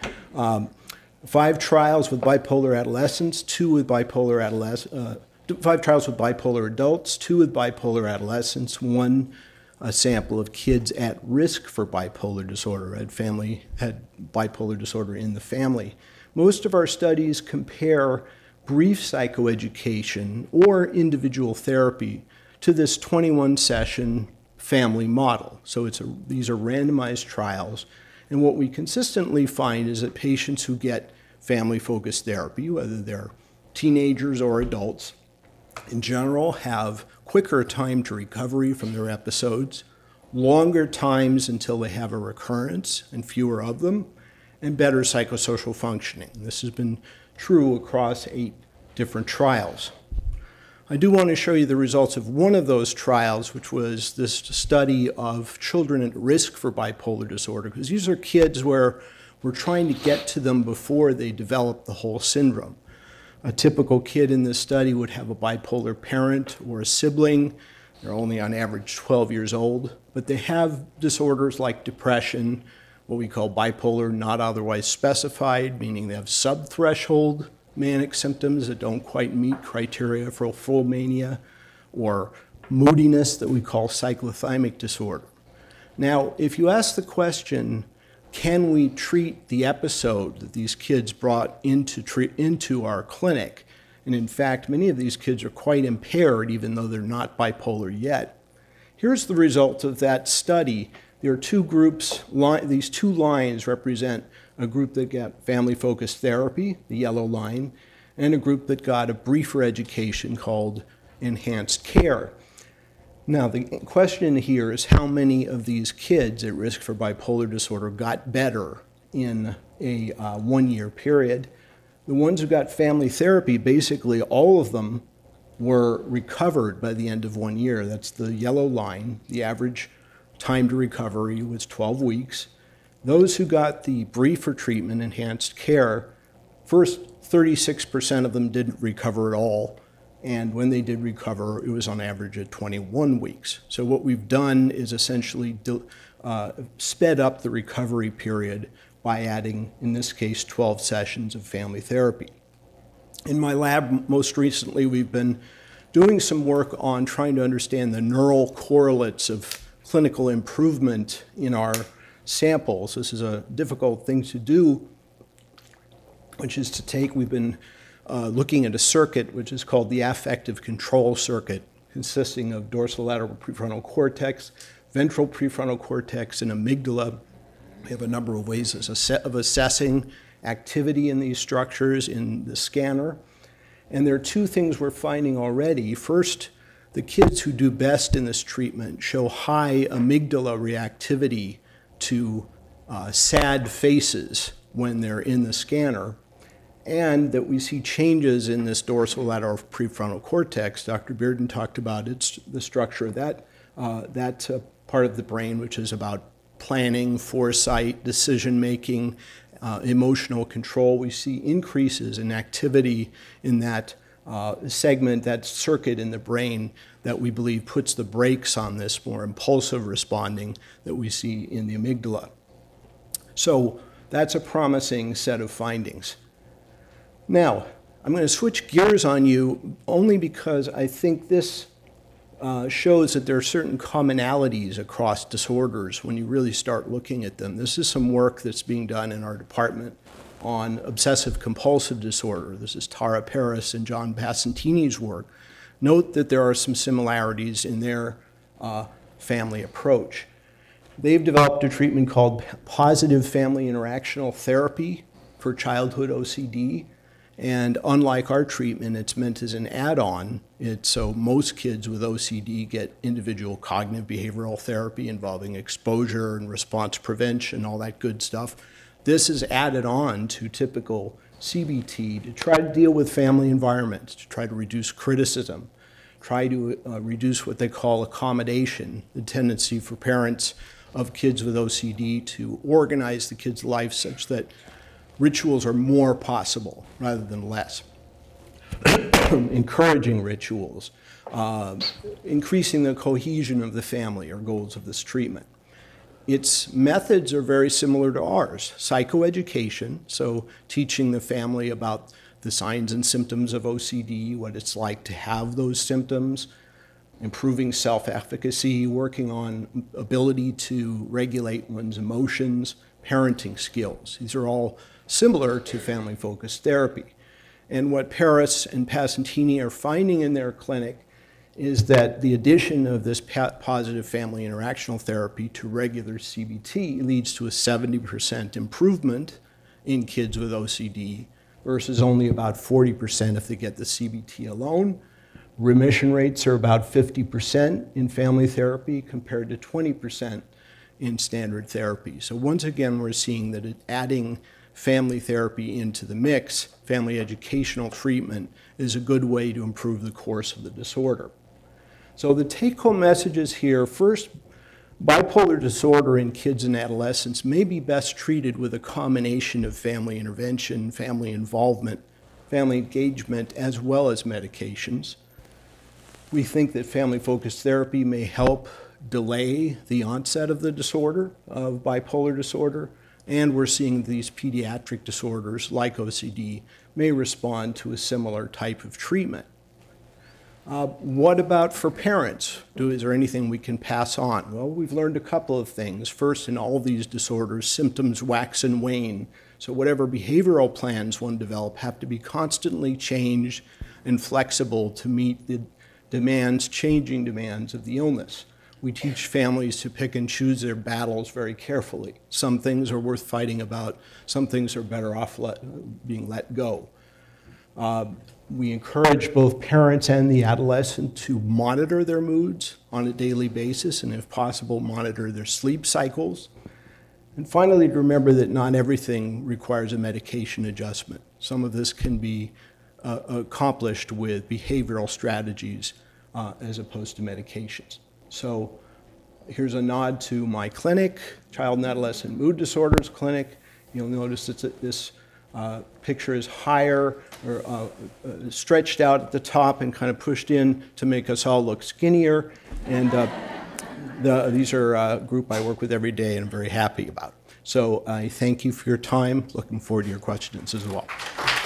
5 trials with bipolar adolescents, 2 with bipolar adolescents. 5 trials with bipolar adults, 2 with bipolar adolescents, 1 a sample of kids at risk for bipolar disorder, had bipolar disorder in the family. Most of our studies compare brief psychoeducation or individual therapy to this 21-session family model. So these are randomized trials, and what we consistently find is that patients who get family-focused therapy, whether they're teenagers or adults, in general have quicker time to recovery from their episodes, longer times until they have a recurrence and fewer of them, and better psychosocial functioning. This has been true across 8 different trials. I do want to show you the results of one of those trials, which was this study of children at risk for bipolar disorder, because these are kids where we're trying to get to them before they develop the whole syndrome. A typical kid in this study would have a bipolar parent or a sibling. They're only on average 12 years old, but they have disorders like depression, what we call bipolar not otherwise specified, meaning they have subthreshold manic symptoms that don't quite meet criteria for full mania, or moodiness that we call cyclothymic disorder. Now, if you ask the question, can we treat the episode that these kids brought into our clinic? And in fact, many of these kids are quite impaired, even though they're not bipolar yet. Here's the result of that study. There are 2 groups. These 2 lines represent a group that got family-focused therapy, the yellow line, and a group that got a briefer education called enhanced care. Now, the question here is how many of these kids at risk for bipolar disorder got better in a 1-year period. The ones who got family therapy, basically all of them were recovered by the end of 1 year. That's the yellow line. The average time to recovery was 12 weeks. Those who got the briefer treatment, enhanced care, first 36% of them didn't recover at all. And when they did recover, it was on average at 21 weeks. So what we've done is essentially sped up the recovery period by adding, in this case, 12 sessions of family therapy. In my lab, most recently, we've been doing some work on trying to understand the neural correlates of clinical improvement in our samples. This is a difficult thing to do, which is we've been looking at a circuit which is called the affective control circuit, consisting of dorsolateral prefrontal cortex, ventral prefrontal cortex, and amygdala. We have a number of ways of assessing activity in these structures in the scanner. And there are 2 things we're finding already. First, the kids who do best in this treatment show high amygdala reactivity to sad faces when they're in the scanner, and that we see changes in this dorsolateral prefrontal cortex. Dr. Bearden talked about the structure of that part of the brain, which is about planning, foresight, decision-making, emotional control. We see increases in activity in that segment, that circuit in the brain that we believe puts the brakes on this more impulsive responding that we see in the amygdala. So that's a promising set of findings. Now, I'm going to switch gears on you only because I think this shows that there are certain commonalities across disorders when you really start looking at them. This is some work that's being done in our department on obsessive-compulsive disorder. This is Tara Paris and John Passantini's work. Note that there are some similarities in their family approach. They've developed a treatment called positive family interactional therapy for childhood OCD. And unlike our treatment, it's meant as an add-on. So most kids with OCD get individual cognitive behavioral therapy involving exposure and response prevention, all that good stuff. This is added on to typical CBT to try to deal with family environments, to try to reduce criticism, try to reduce what they call accommodation, the tendency for parents of kids with OCD to organize the kid's life such that rituals are more possible rather than less. Encouraging rituals, increasing the cohesion of the family are goals of this treatment. Its methods are very similar to ours. Psychoeducation, so teaching the family about the signs and symptoms of OCD, what it's like to have those symptoms, improving self-efficacy, working on ability to regulate one's emotions, parenting skills. These are all similar to family-focused therapy. And what Paris and Passantini are finding in their clinic is that the addition of this positive family interactional therapy to regular CBT leads to a 70% improvement in kids with OCD versus only about 40% if they get the CBT alone. Remission rates are about 50% in family therapy compared to 20% in standard therapy. So once again, we're seeing that adding family therapy into the mix, family educational treatment, is a good way to improve the course of the disorder. So the take-home messages here, first, bipolar disorder in kids and adolescents may be best treated with a combination of family intervention, family involvement, family engagement, as well as medications. We think that family-focused therapy may help delay the onset of the disorder, of bipolar disorder, and we're seeing these pediatric disorders like OCD may respond to a similar type of treatment. What about for parents? Is there anything we can pass on? Well, we've learned a couple of things. First, in all of these disorders, symptoms wax and wane. So whatever behavioral plans one develop have to be constantly changed and flexible to meet the demands, changing demands of the illness. We teach families to pick and choose their battles very carefully. Some things are worth fighting about. Some things are better off being let go. We encourage both parents and the adolescent to monitor their moods on a daily basis and, if possible, monitor their sleep cycles. And finally, to remember that not everything requires a medication adjustment. Some of this can be accomplished with behavioral strategies as opposed to medications. So here's a nod to my clinic, Child and Adolescent Mood Disorders Clinic. You'll notice that this picture is higher or stretched out at the top and kind of pushed in to make us all look skinnier. And these are a group I work with every day and I'm very happy about. So I thank you for your time. Looking forward to your questions as well.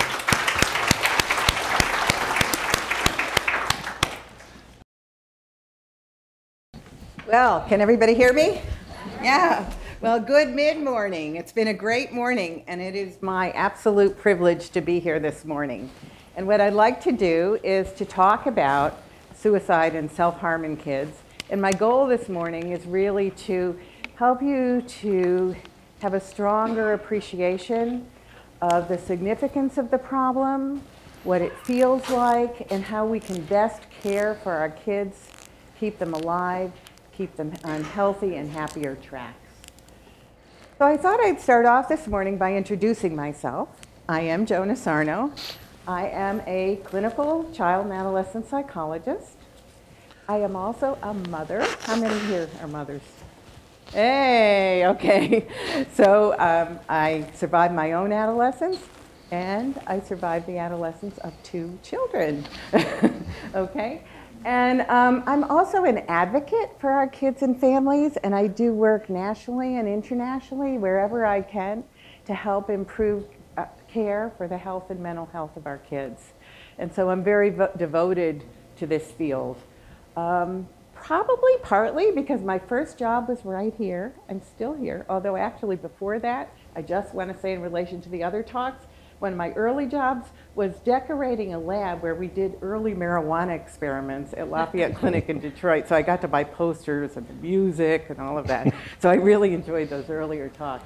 Well, can everybody hear me? Yeah. Well, good mid-morning. It's been a great morning, and it is my absolute privilege to be here this morning. And what I'd like to do is to talk about suicide and self-harm in kids. And my goal this morning is really to help you to have a stronger appreciation of the significance of the problem, what it feels like, and how we can best care for our kids, keep them alive, keep them on healthy and happier tracks. So I thought I'd start off this morning by introducing myself. I am Joan Asarno. I am a clinical child and adolescent psychologist. I am also a mother. How many here are mothers? Hey, okay. So I survived my own adolescence, and I survived the adolescence of 2 children. Okay? And I'm also an advocate for our kids and families, and I do work nationally and internationally, wherever I can, to help improve care for the health and mental health of our kids. And so I'm very devoted to this field. Probably partly because my first job was right here. I'm still here, although actually before that, I just want to say in relation to the other talks, one of my early jobs was decorating a lab where we did early marijuana experiments at Lafayette Clinic in Detroit. So I got to buy posters and the music and all of that. So I really enjoyed those earlier talks.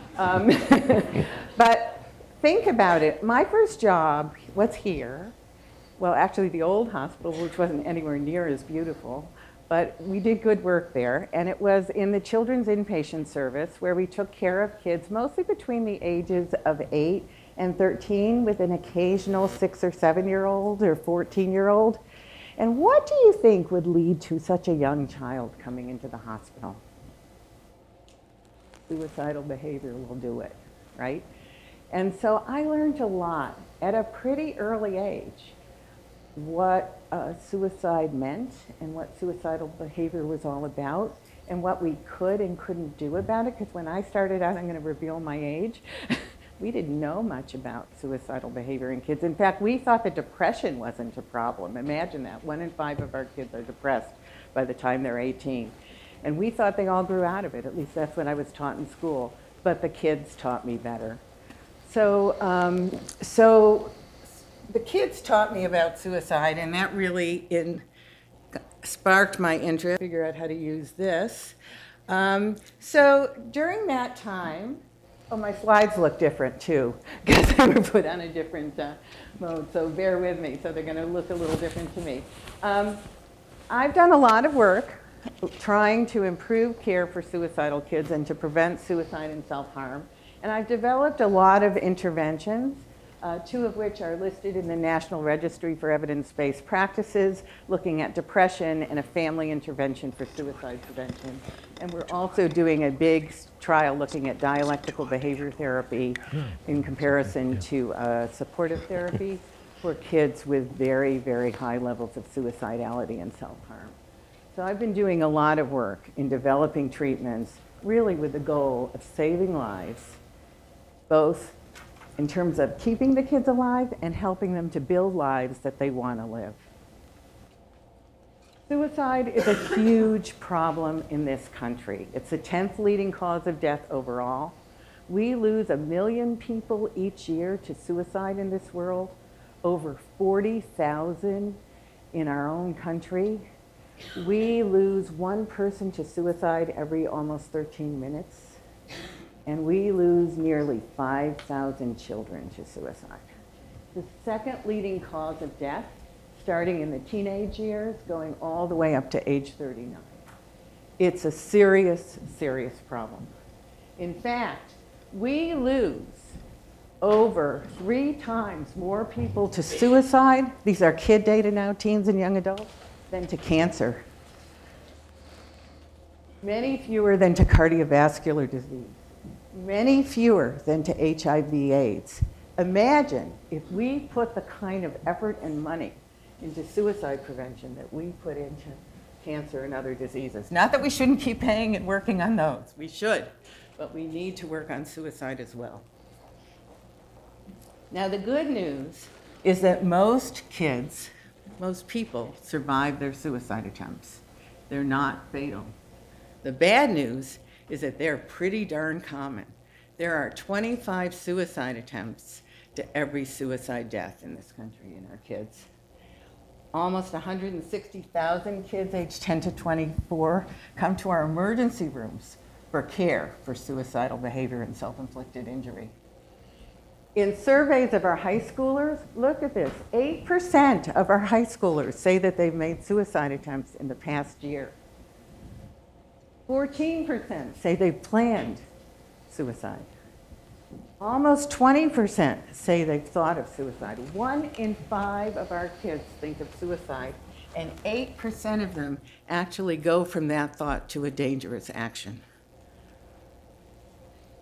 But think about it. My first job was here. Well, actually the old hospital, which wasn't anywhere near as beautiful. But we did good work there, and it was in the children's inpatient service where we took care of kids mostly between the ages of 8 and 13 with an occasional 6 or 7-year-old or 14-year-old. And what do you think would lead to such a young child coming into the hospital? Suicidal behavior will do it, right? And so I learned a lot at a pretty early age what suicide meant and what suicidal behavior was all about and what we could and couldn't do about it. Because when I started out, I'm going to reveal my age, we didn't know much about suicidal behavior in kids. In fact, we thought that depression wasn't a problem. Imagine that. 1 in 5 of our kids are depressed by the time they're 18. And we thought they all grew out of it. At least that's what I was taught in school. But the kids taught me better. So the kids taught me about suicide, and that really sparked my interest. Figure out how to use this. So during that time, oh, my slides look different too, because they were put on a different mode. So bear with me. So they're going to look a little different to me. I've done a lot of work trying to improve care for suicidal kids and to prevent suicide and self-harm. And I've developed a lot of interventions. 2 of which are listed in the National Registry for Evidence-Based Practices, looking at depression and a family intervention for suicide prevention. And we're also doing a big trial looking at dialectical behavior therapy in comparison to supportive therapy for kids with very, very high levels of suicidality and self-harm. So I've been doing a lot of work in developing treatments, really with the goal of saving lives, both in terms of keeping the kids alive and helping them to build lives that they want to live. Suicide is a huge problem in this country. It's the 10th leading cause of death overall. We lose 1 million people each year to suicide in this world, over 40,000 in our own country. We lose 1 person to suicide every almost 13 minutes. And we lose nearly 5,000 children to suicide. The 2nd leading cause of death, starting in the teenage years, going all the way up to age 39. It's a serious, serious problem. In fact, we lose over 3 times more people to suicide, these are kid data now, teens and young adults, than to cancer. Many fewer than to cardiovascular disease. Many fewer than to HIV/AIDS. Imagine if we put the kind of effort and money into suicide prevention that we put into cancer and other diseases. Not that we shouldn't keep paying and working on those. We should. But we need to work on suicide as well. Now, the good news is that most kids, most people survive their suicide attempts. They're not fatal. The bad news is that they're pretty darn common. There are 25 suicide attempts to every suicide death in this country in our kids. Almost 160,000 kids aged 10 to 24 come to our emergency rooms for care for suicidal behavior and self-inflicted injury. In surveys of our high schoolers, look at this, 8% of our high schoolers say that they've made suicide attempts in the past year. 14% say they've planned suicide. Almost 20% say they've thought of suicide. 1 in 5 of our kids think of suicide, and 8% of them actually go from that thought to a dangerous action.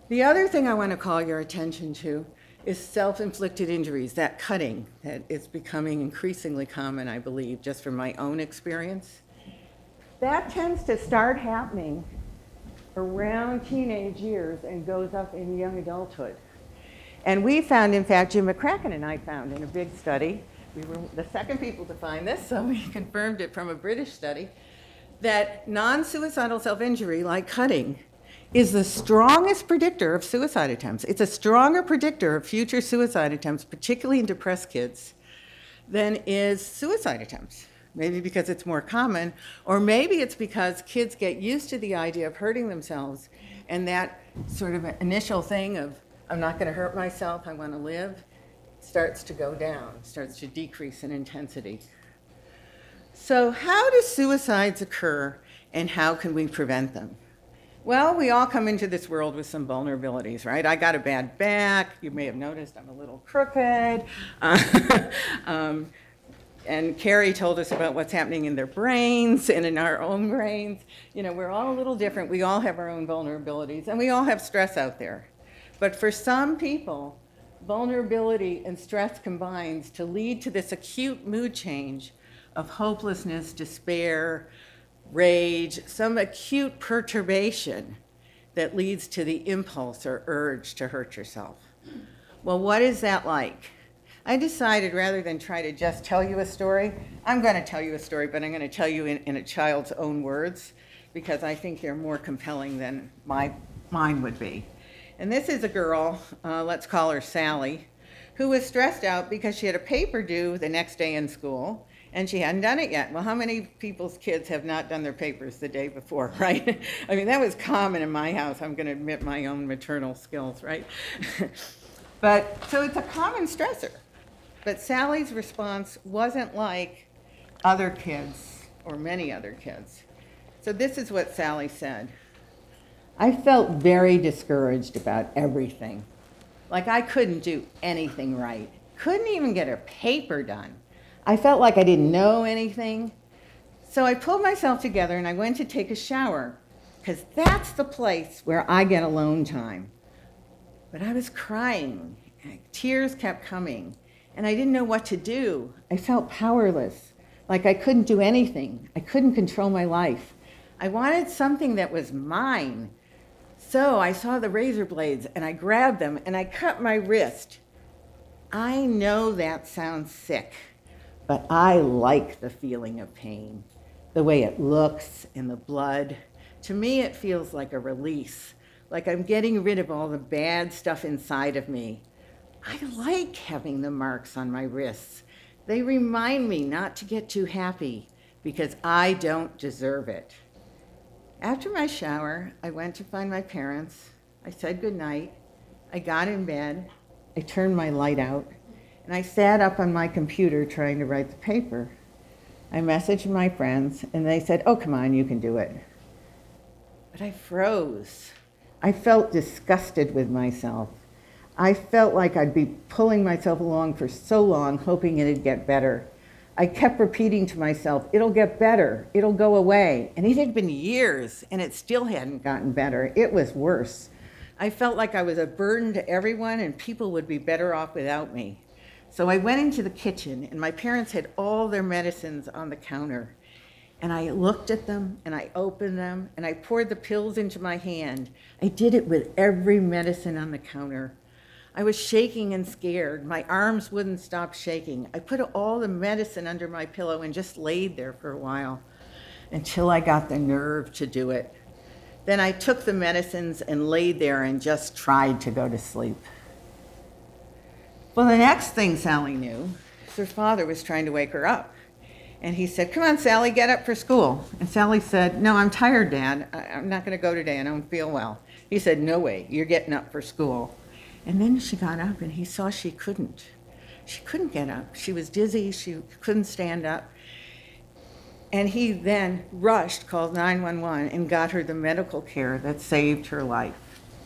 The other thing I want to call your attention to is self-inflicted injuries, that cutting that is becoming increasingly common, I believe, just from my own experience. That tends to start happening around teenage years and goes up in young adulthood. And we found, in fact, Jim McCracken and I found in a big study, we were the second people to find this, so we confirmed it from a British study, that non-suicidal self-injury, like cutting, is the strongest predictor of suicide attempts. It's a stronger predictor of future suicide attempts, particularly in depressed kids, than is suicide attempts. Maybe because it's more common, or maybe it's because kids get used to the idea of hurting themselves, and that sort of initial thing of, I'm not going to hurt myself, I want to live, starts to go down, starts to decrease in intensity. So how do suicides occur, and how can we prevent them? Well, we all come into this world with some vulnerabilities, right? I got a bad back. You may have noticed I'm a little crooked. And Carrie told us about what's happening in their brains and in our own brains. You know, we're all a little different. We all have our own vulnerabilities, and we all have stress out there. But for some people, vulnerability and stress combines to lead to this acute mood change of hopelessness, despair, rage, some acute perturbation that leads to the impulse or urge to hurt yourself. Well, what is that like? I decided rather than try to just tell you a story, I'm going to tell you a story, but I'm going to tell you in a child's own words, because I think they're more compelling than mine would be. And this is a girl, let's call her Sally, who was stressed out because she had a paper due the next day in school, and she hadn't done it yet. Well, how many people's kids have not done their papers the day before, right? I mean, that was common in my house. I'm going to admit my own maternal skills, right? But so it's a common stressor. But Sally's response wasn't like other kids or many other kids. So this is what Sally said. I felt very discouraged about everything. Like I couldn't do anything right. Couldn't even get a paper done. I felt like I didn't know anything. So I pulled myself together and I went to take a shower, because that's the place where I get alone time. But I was crying, and tears kept coming, and I didn't know what to do. I felt powerless, like I couldn't do anything. I couldn't control my life. I wanted something that was mine. So I saw the razor blades, and I grabbed them, and I cut my wrist. I know that sounds sick, but I like the feeling of pain, the way it looks and the blood. To me, it feels like a release, like I'm getting rid of all the bad stuff inside of me. I like having the marks on my wrists. They remind me not to get too happy because I don't deserve it. After my shower, I went to find my parents. I said goodnight. I got in bed. I turned my light out. And I sat up on my computer trying to write the paper. I messaged my friends, and they said, oh, come on, you can do it. But I froze. I felt disgusted with myself. I felt like I'd be pulling myself along for so long, hoping it'd get better. I kept repeating to myself, it'll get better, it'll go away. And it had been years, and it still hadn't gotten better. It was worse. I felt like I was a burden to everyone, and people would be better off without me. So I went into the kitchen, and my parents had all their medicines on the counter. And I looked at them, and I opened them, and I poured the pills into my hand. I did it with every medicine on the counter. I was shaking and scared. My arms wouldn't stop shaking. I put all the medicine under my pillow and just laid there for a while until I got the nerve to do it. Then I took the medicines and laid there and just tried to go to sleep. Well, the next thing Sally knew is her father was trying to wake her up. And he said, come on, Sally, get up for school. And Sally said, no, I'm tired, Dad. I'm not going to go today. I don't feel well. He said, no way, you're getting up for school. And then she got up, and he saw she couldn't. She couldn't get up. She was dizzy. She couldn't stand up. And he then rushed, called 911, and got her the medical care that saved her life.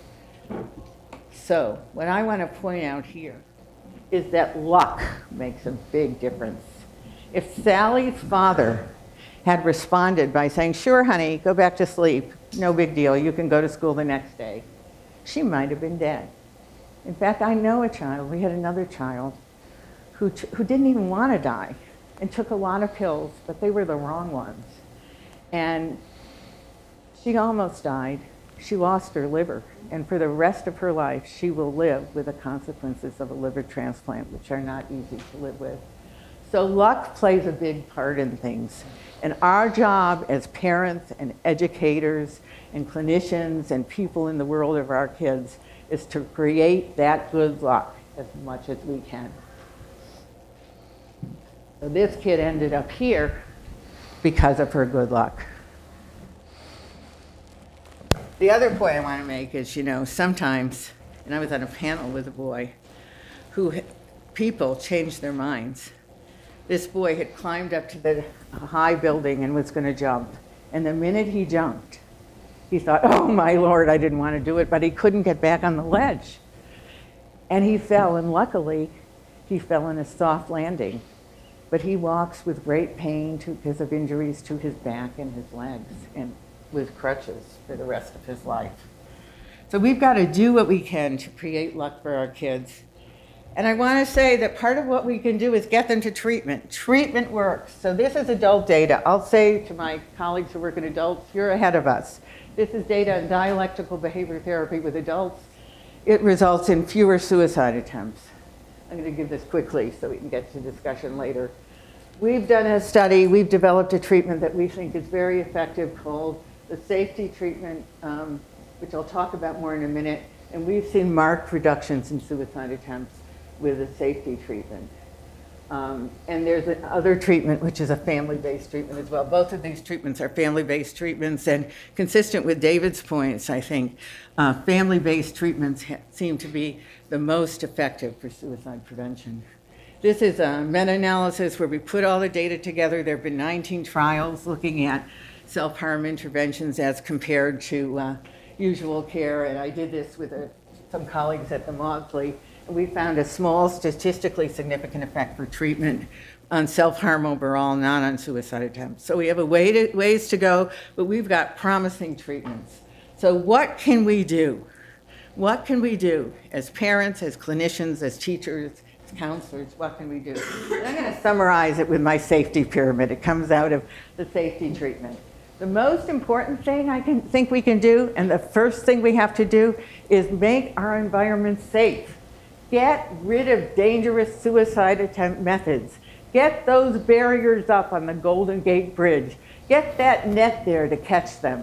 So what I want to point out here is that luck makes a big difference. If Sally's father had responded by saying, sure, honey, go back to sleep, no big deal, you can go to school the next day, she might have been dead. In fact, I know a child, we had another child, who didn't even want to die and took a lot of pills, but they were the wrong ones. And she almost died. She lost her liver. And for the rest of her life, she will live with the consequences of a liver transplant, which are not easy to live with. So luck plays a big part in things. And our job as parents and educators and clinicians and people in the world of our kids is to create that good luck as much as we can. So this kid ended up here because of her good luck. The other point I want to make is, you know, sometimes, and I was on a panel with a boy who people change their minds. This boy had climbed up to the high building and was going to jump. And the minute he jumped, he thought, oh my Lord, I didn't want to do it, but he couldn't get back on the ledge. And he fell, and luckily, he fell in a soft landing. But he walks with great pain because of injuries to his back and his legs, and with crutches for the rest of his life. So we've got to do what we can to create luck for our kids. And I want to say that part of what we can do is get them to treatment. Treatment works. So this is adult data. I'll say to my colleagues who work in adults, you're ahead of us. This is data on dialectical behavior therapy with adults. It results in fewer suicide attempts. I'm going to give this quickly so we can get to discussion later. We've done a study. We've developed a treatment that we think is very effective called the safety treatment, which I'll talk about more in a minute. And we've seen marked reductions in suicide attempts with a safety treatment. And there's another treatment, which is a family-based treatment as well. Both of these treatments are family-based treatments, and consistent with David's points, I think, family-based treatments seem to be the most effective for suicide prevention. This is a meta-analysis where we put all the data together. There have been 19 trials looking at self-harm interventions as compared to usual care, and I did this with some colleagues at the Maudsley. We found a small, statistically significant effect for treatment on self-harm overall, not on suicide attempts. So we have ways to go, but we've got promising treatments. So what can we do? What can we do as parents, as clinicians, as teachers, as counselors? What can we do? And I'm going to summarize it with my safety pyramid. It comes out of the safety treatment. The most important thing I think we can do, and the first thing we have to do, is make our environment safe. Get rid of dangerous suicide attempt methods. Get those barriers up on the Golden Gate Bridge. Get that net there to catch them.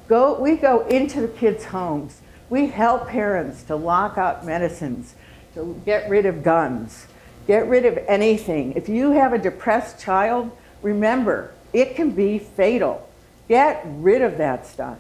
We go into the kids' homes. We help parents to lock up medicines, to get rid of guns, get rid of anything. If you have a depressed child, remember, it can be fatal. Get rid of that stuff.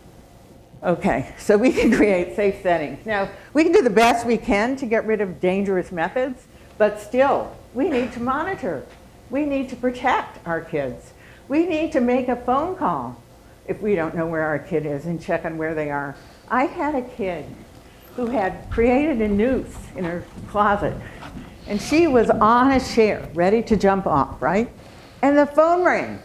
Okay, so we can create safe settings. Now, we can do the best we can to get rid of dangerous methods, but still, we need to monitor. We need to protect our kids. We need to make a phone call if we don't know where our kid is and check on where they are. I had a kid who had created a noose in her closet, and she was on a chair, ready to jump off, right? And the phone rang.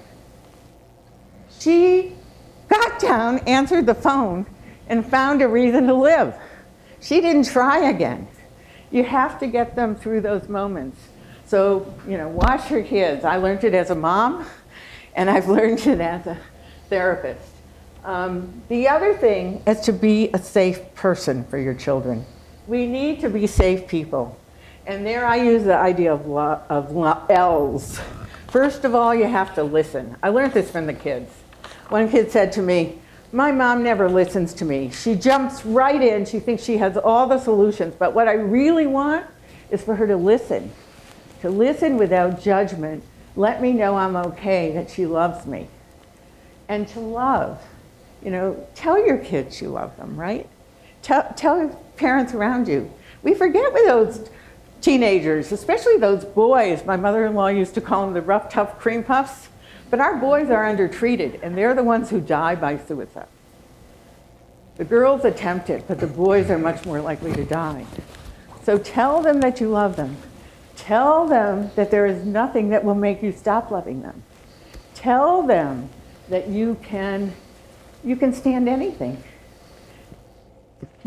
She got down, answered the phone, and found a reason to live. She didn't try again. You have to get them through those moments. So, you know, watch your kids. I learned it as a mom, and I've learned it as a therapist. The other thing is to be a safe person for your children. We need to be safe people. And there I use the idea of L's. First of all, you have to listen. I learned this from the kids. One kid said to me, my mom never listens to me. She jumps right in. She thinks she has all the solutions. But what I really want is for her to listen without judgment. Let me know I'm okay, that she loves me. And to love. You know, tell your kids you love them, right? Tell parents around you. We forget with those teenagers, especially those boys. My mother-in-law used to call them the rough, tough cream puffs. But our boys are undertreated, and they're the ones who die by suicide. The girls attempt it, but the boys are much more likely to die. So tell them that you love them. Tell them that there is nothing that will make you stop loving them. Tell them that you can stand anything.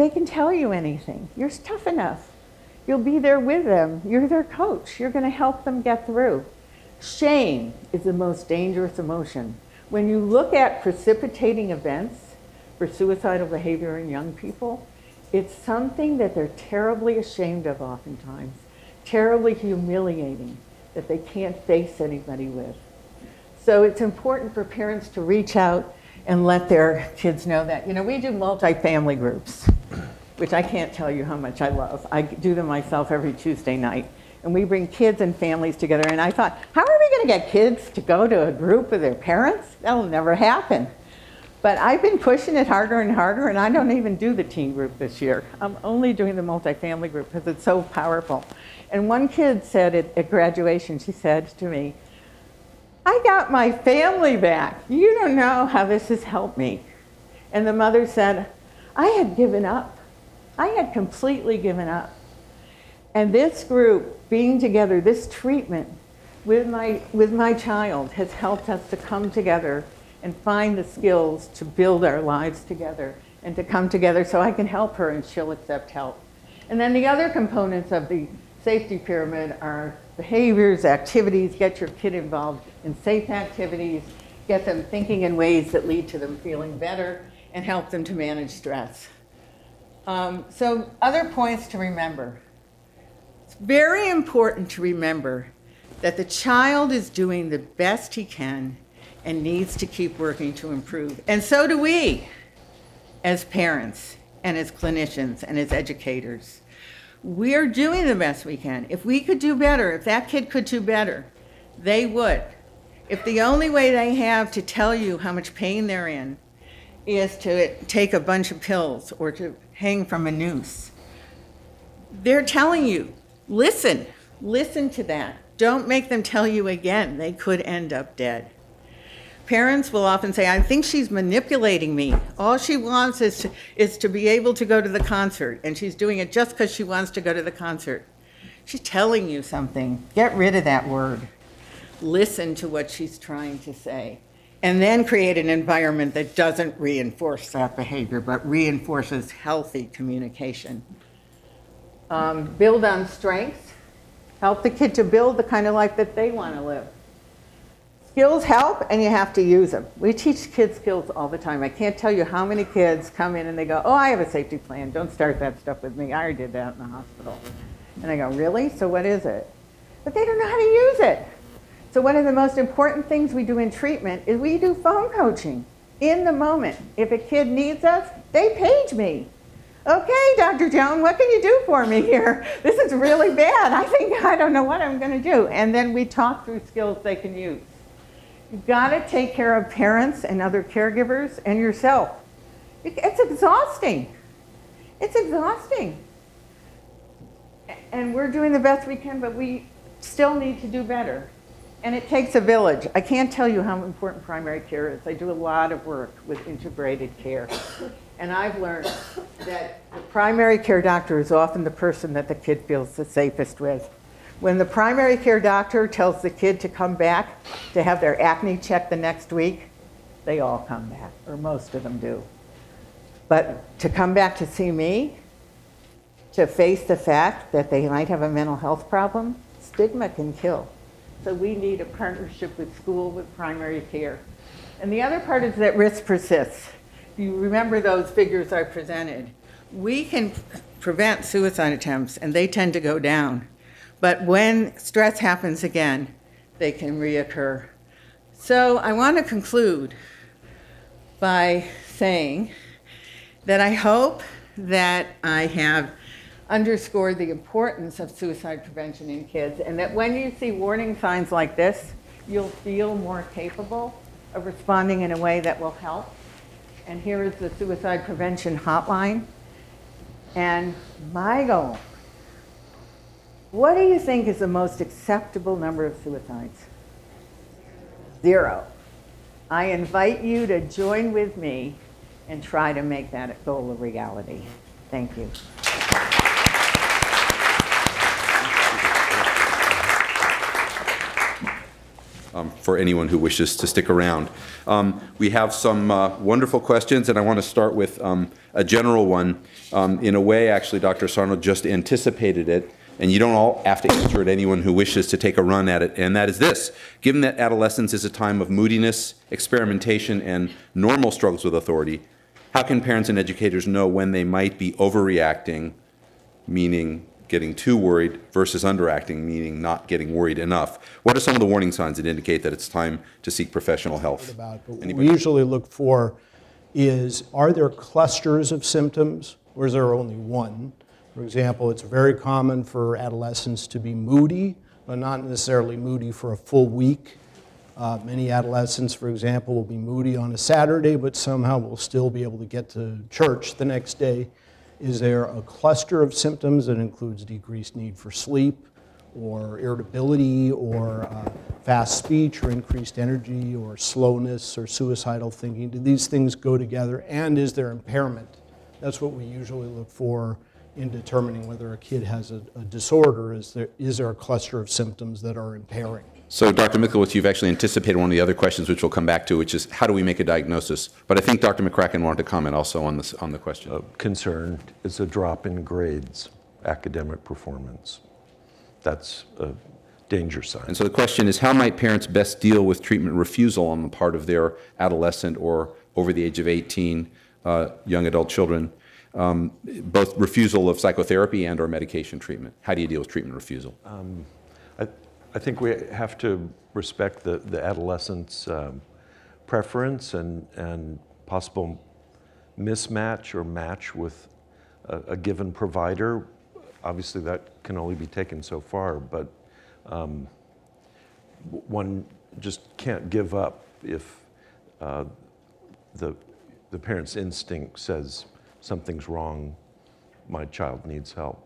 they can tell you anything. You're tough enough. You'll be there with them. You're their coach. You're going to help them get through. Shame is the most dangerous emotion. When you look at precipitating events for suicidal behavior in young people, it's something that they're terribly ashamed of oftentimes, terribly humiliating, that they can't face anybody with. So it's important for parents to reach out and let their kids know that. You know, we do multi-family groups, which I can't tell you how much I love. I do them myself every Tuesday night. And we bring kids and families together. And I thought, how are we going to get kids to go to a group with their parents? That'll never happen. But I've been pushing it harder and harder, and I don't even do the teen group this year. I'm only doing the multi-family group because it's so powerful. And one kid said at graduation, she said to me, I got my family back. You don't know how this has helped me. And the mother said, I had given up. I had completely given up. And this group, being together, this treatment with my child has helped us to come together and find the skills to build our lives together and to come together so I can help her and she'll accept help. And then the other components of the safety pyramid are behaviors, activities, get your kid involved in safe activities, get them thinking in ways that lead to them feeling better, and help them to manage stress. So other points to remember. It's very important to remember that the child is doing the best he can and needs to keep working to improve. And so do we as parents and as clinicians and as educators. We're doing the best we can. If we could do better, if that kid could do better, they would. If the only way they have to tell you how much pain they're in is to take a bunch of pills or to hang from a noose, they're telling you, listen to that. Don't make them tell you again. They could end up dead. Parents will often say, I think she's manipulating me. All she wants is to be able to go to the concert, and she's doing it just because she wants to go to the concert. She's telling you something. Get rid of that word. Listen to what she's trying to say, and then create an environment that doesn't reinforce that behavior, but reinforces healthy communication. Build on strengths. Help the kid to build the kind of life that they want to live. Skills help, and you have to use them. We teach kids skills all the time. I can't tell you how many kids come in and they go, oh, I have a safety plan. Don't start that stuff with me. I already did that in the hospital. And I go, really? So what is it? But they don't know how to use it. So one of the most important things we do in treatment is we do phone coaching in the moment. If a kid needs us, they page me. Okay, Dr. Joan, what can you do for me here? This is really bad. I don't know what I'm going to do. And then we talk through skills they can use. You've got to take care of parents and other caregivers and yourself. It's exhausting. It's exhausting. And we're doing the best we can, but we still need to do better. And it takes a village. I can't tell you how important primary care is. I do a lot of work with integrated care. And I've learned that the primary care doctor is often the person that the kid feels the safest with. When the primary care doctor tells the kid to come back to have their acne checked the next week, they all come back, or most of them do. But to come back to see me, to face the fact that they might have a mental health problem, stigma can kill. So we need a partnership with school, with primary care. And the other part is that risk persists. You remember those figures I presented. We can prevent suicide attempts, and they tend to go down. But when stress happens again, they can reoccur. So I want to conclude by saying that I hope that I have underscored the importance of suicide prevention in kids, and that when you see warning signs like this, you'll feel more capable of responding in a way that will help. And here is the suicide prevention hotline. And my goal, what do you think is the most acceptable number of suicides? 0. I invite you to join with me and try to make that goal a reality. Thank you. for anyone who wishes to stick around. We have some wonderful questions, and I want to start with a general one. In a way, actually, Dr. Sarno just anticipated it, and you don't all have to answer it, anyone who wishes to take a run at it, and that is this. Given that adolescence is a time of moodiness, experimentation, and normal struggles with authority, how can parents and educators know when they might be overreacting, meaning getting too worried, versus underacting, meaning not getting worried enough? What are some of the warning signs that indicate that it's time to seek professional help? What we usually look for is, are there clusters of symptoms, or is there only one? For example, it's very common for adolescents to be moody, but not necessarily moody for a full week. Many adolescents, for example, will be moody on a Saturday, but somehow will still be able to get to church the next day. Is there a cluster of symptoms that includes decreased need for sleep, or irritability, or fast speech, or increased energy, or slowness, or suicidal thinking? Do these things go together? And is there impairment? That's what we usually look for in determining whether a kid has a disorder. Is there a cluster of symptoms that are impairing? So, Dr. Michalowicz, you've actually anticipated one of the other questions, which we'll come back to, which is how do we make a diagnosis? But I think Dr. McCracken wanted to comment also on the question. Concern is a drop in grades, academic performance. That's a danger sign. And so the question is, how might parents best deal with treatment refusal on the part of their adolescent or over the age of 18 young adult children, both refusal of psychotherapy and or medication treatment? How do you deal with treatment refusal? I think we have to respect the adolescent's preference and possible mismatch or match with a given provider. Obviously, that can only be taken so far, but one just can't give up if the parent's instinct says something's wrong, my child needs help.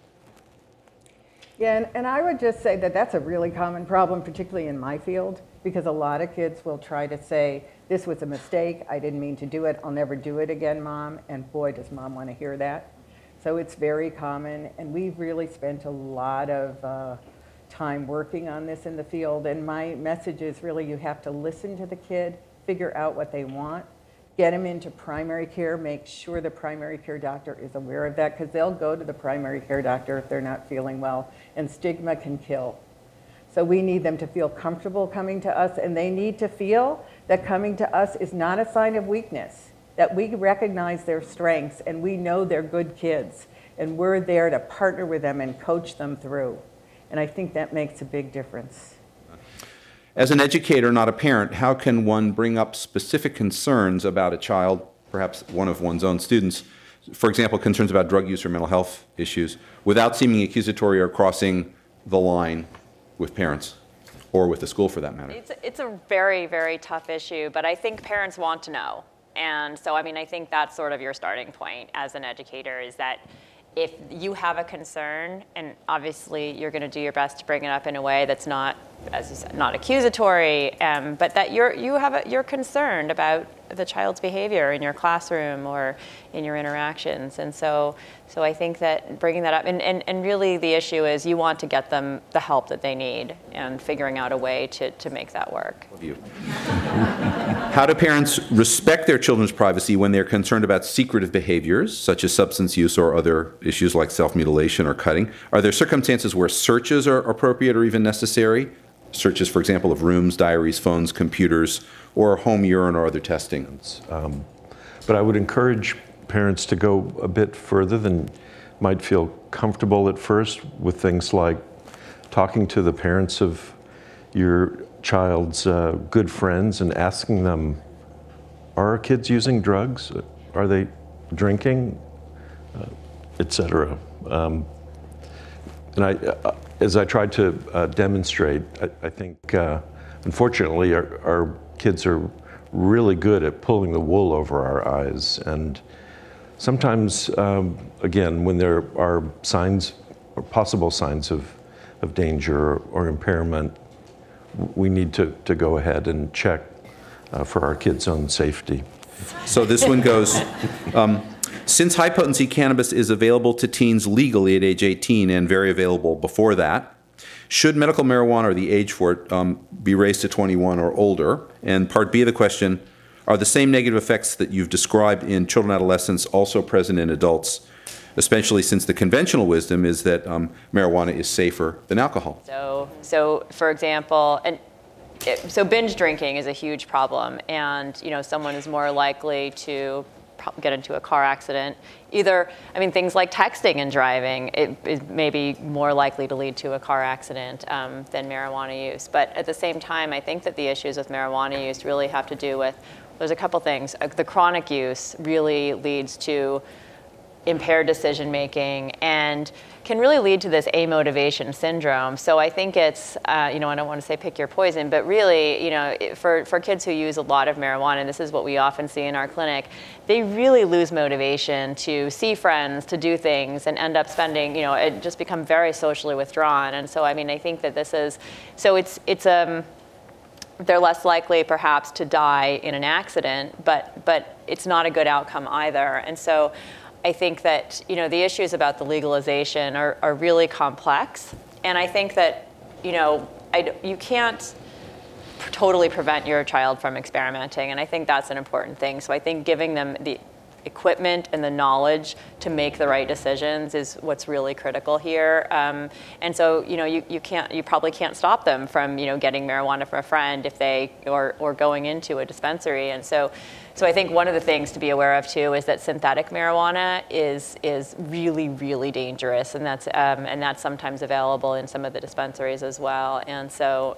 Yeah, and I would just say that that's a really common problem, particularly in my field, because a lot of kids will try to say, this was a mistake, I didn't mean to do it, I'll never do it again, Mom, and boy, does Mom want to hear that. So it's very common, and we've really spent a lot of time working on this in the field, and my message is really you have to listen to the kid, figure out what they want, get them into primary care, make sure the primary care doctor is aware of that, because they'll go to the primary care doctor if they're not feeling well, and stigma can kill. So we need them to feel comfortable coming to us, and they need to feel that coming to us is not a sign of weakness, that we recognize their strengths, and we know they're good kids, and we're there to partner with them and coach them through. And I think that makes a big difference. As an educator, not a parent, how can one bring up specific concerns about a child, perhaps one of one's own students, for example, concerns about drug use or mental health issues, without seeming accusatory or crossing the line with parents, or with the school for that matter? It's a very, very tough issue, but I think parents want to know. And so, I mean, I think that's sort of your starting point as an educator, is that if you have a concern, and obviously you're going to do your best to bring it up in a way that's not, as you said, not accusatory, but that you're concerned about the child's behavior in your classroom or in your interactions. And so I think that bringing that up, and really the issue is you want to get them the help that they need and figuring out a way to make that work. How do parents respect their children's privacy when they're concerned about secretive behaviors, such as substance use or other issues like self-mutilation or cutting? Are there circumstances where searches are appropriate or even necessary? Searches, for example, of rooms, diaries, phones, computers, or home urine or other testing? But I would encourage parents to go a bit further than might feel comfortable at first, with things like talking to the parents of your child's good friends and asking them, are our kids using drugs? Are they drinking? Etc. And as I tried to demonstrate, I think, unfortunately, our kids are really good at pulling the wool over our eyes. And sometimes, again, when there are signs or possible signs of danger or impairment, we need to go ahead and check for our kids' own safety. So this one goes, since high-potency cannabis is available to teens legally at age 18 and very available before that, Should medical marijuana, or the age for it, be raised to 21 or older? And part B of the question, are the same negative effects that you've described in children and adolescents also present in adults, especially since the conventional wisdom is that marijuana is safer than alcohol? So for example, so binge drinking is a huge problem, and someone is more likely to get into a car accident. Things like texting and driving, it may be more likely to lead to a car accident than marijuana use. But at the same time, I think that the issues with marijuana use really have to do with, there's a couple things. The chronic use really leads to impaired decision making and can really lead to this amotivation syndrome. So I think it's, I don't want to say pick your poison, but really, for kids who use a lot of marijuana, and this is what we often see in our clinic, they really lose motivation to see friends, to do things, and end up spending, it just become very socially withdrawn. And so, I think that this is, so they're less likely perhaps to die in an accident, but it's not a good outcome either. And so I think that the issues about the legalization are really complex, and I think that you can't totally prevent your child from experimenting, and I think that's an important thing. So I think giving them the equipment and the knowledge to make the right decisions is what's really critical here. And so you probably can't stop them from getting marijuana from a friend if they or going into a dispensary. And so I think one of the things to be aware of too is that synthetic marijuana is really, really dangerous, and that's sometimes available in some of the dispensaries as well. And so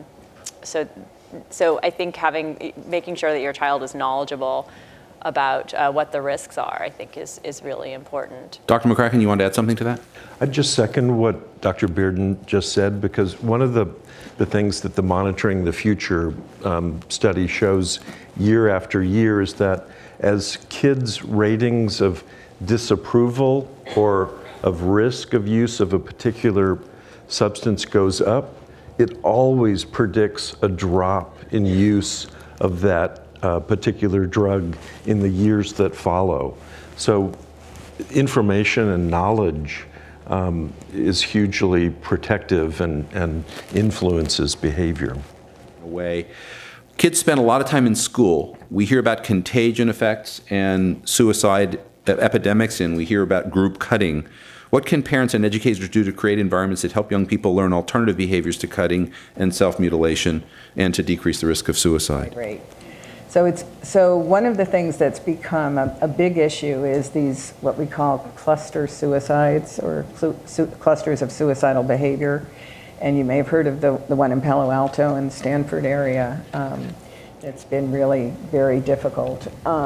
I think making sure that your child is knowledgeable about what the risks are, I think is really important. Dr. McCracken, you want to add something to that? I'd just second what Dr. Bearden just said, because one of the things that the Monitoring the Future study shows year after year is that as kids' ratings of disapproval or of risk of use of a particular substance goes up, it always predicts a drop in use of that particular drug in the years that follow. So information and knowledge is hugely protective and influences behavior. Kids spend a lot of time in school. We hear about contagion effects and suicide epidemics, and we hear about group cutting. What can parents and educators do to create environments that help young people learn alternative behaviors to cutting and self-mutilation and to decrease the risk of suicide? Great. So one of the things that's become a big issue is these, what we call cluster suicides, or clusters of suicidal behavior. And you may have heard of the one in Palo Alto and the Stanford area. It's been really very difficult.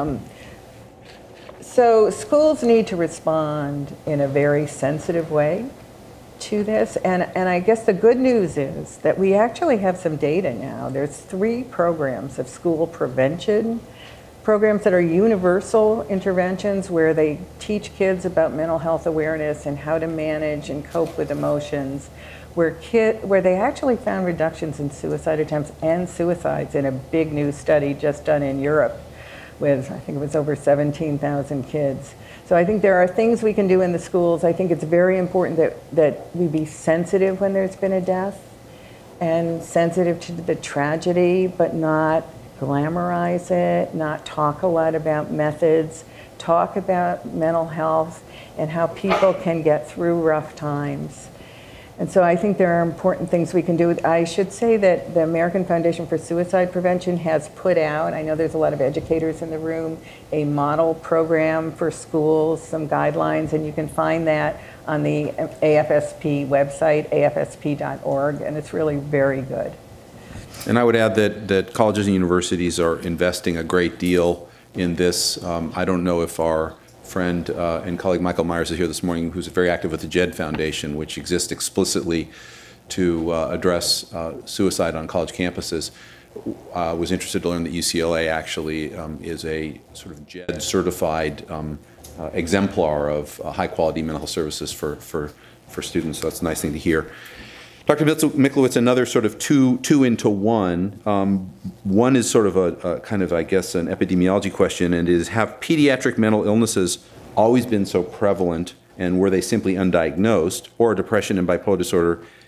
So schools need to respond in a very sensitive way to this, and I guess the good news is that we actually have some data now. There's 3 programs of school prevention, programs that are universal interventions where they teach kids about mental health awareness and how to manage and cope with emotions, where they actually found reductions in suicide attempts and suicides in a big new study just done in Europe with, I think it was over 17,000 kids. So I think there are things we can do in the schools. I think it's very important that we be sensitive when there's been a death and sensitive to the tragedy, but not glamorize it, not talk a lot about methods, talk about mental health and how people can get through rough times. And so I think there are important things we can do. I should say that the American Foundation for Suicide Prevention has put out, I know there's a lot of educators in the room, a model program for schools, some guidelines, and you can find that on the AFSP website, afsp.org, and it's really very good. And I would add that colleges and universities are investing a great deal in this. I don't know if our friend and colleague Michael Myers is here this morning, who's very active with the JED Foundation, which exists explicitly to address suicide on college campuses. Was interested to learn that UCLA actually is a sort of JED certified exemplar of high-quality mental health services for students. So that's a nice thing to hear. Dr. Miklowitz, another sort of two into one. One is sort of a kind of, I guess, an epidemiology question, and is, have pediatric mental illnesses always been so prevalent, and were they simply undiagnosed, or depression and bipolar disorder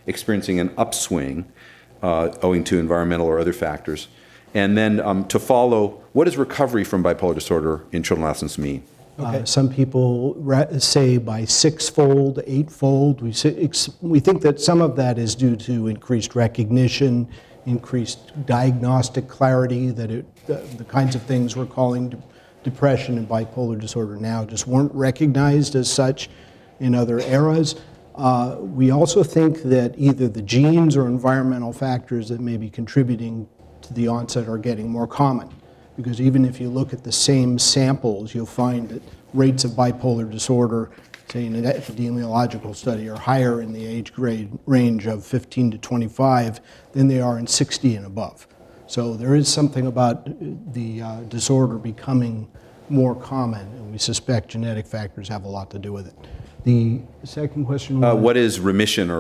experiencing an upswing owing to environmental or other factors. And then to follow, what does recovery from bipolar disorder in children and adolescents mean? Some people say by six-fold, eightfold. We think that some of that is due to increased recognition, increased diagnostic clarity, that the kinds of things we're calling depression and bipolar disorder now just weren't recognized as such in other eras. We also think that either the genes or environmental factors that may be contributing to the onset are getting more common. Because even if you look at the same samples, you'll find that rates of bipolar disorder, say in an epidemiological study, are higher in the age grade range of 15 to 25 than they are in 60 and above. So there is something about the disorder becoming more common, and we suspect genetic factors have a lot to do with it. The second question was... what is remission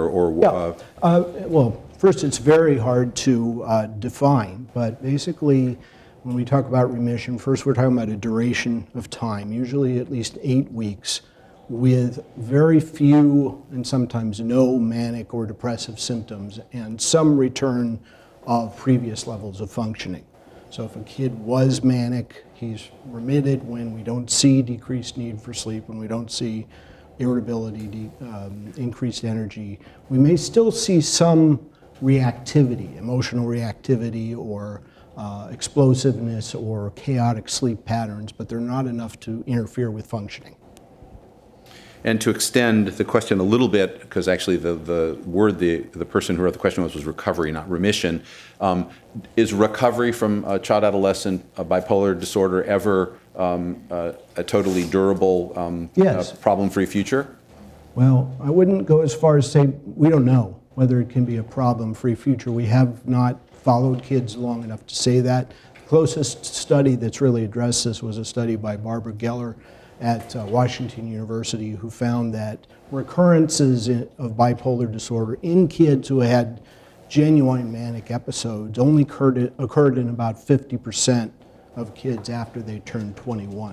well, first, it's very hard to define, but basically, when we talk about remission, first we're talking about a duration of time, usually at least 8 weeks, with very few and sometimes no manic or depressive symptoms and some return of previous levels of functioning. So if a kid was manic, he's remitted when we don't see decreased need for sleep, when we don't see irritability, increased energy. We may still see some reactivity, emotional reactivity, or explosiveness or chaotic sleep patterns, but they're not enough to interfere with functioning. And to extend the question a little bit, because actually the word the person who wrote the question was recovery, not remission. Is recovery from child-adolescent bipolar disorder ever a totally durable, yes, problem-free future? Well, I wouldn't go as far as say we don't know whether it can be a problem-free future. We have not followed kids long enough to say that. The closest study that's really addressed this was a study by Barbara Geller at Washington University, who found that recurrences of bipolar disorder in kids who had genuine manic episodes only occurred in about 50% of kids after they turned 21.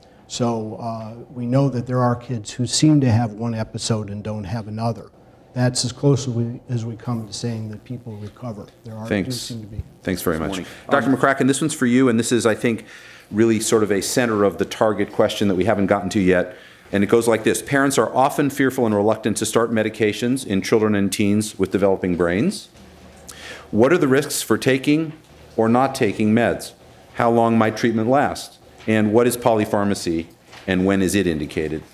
So we know that there are kids who seem to have one episode and don't have another. That's as close as we come to saying that people recover. There are do seem to be. Thanks very much. Dr. McCracken, this one's for you, and this is, I think, really sort of a center of the target question that we haven't gotten to yet. And it goes like this. Parents are often fearful and reluctant to start medications in children and teens with developing brains. What are the risks for taking or not taking meds? How long might treatment last? And what is polypharmacy, and when is it indicated?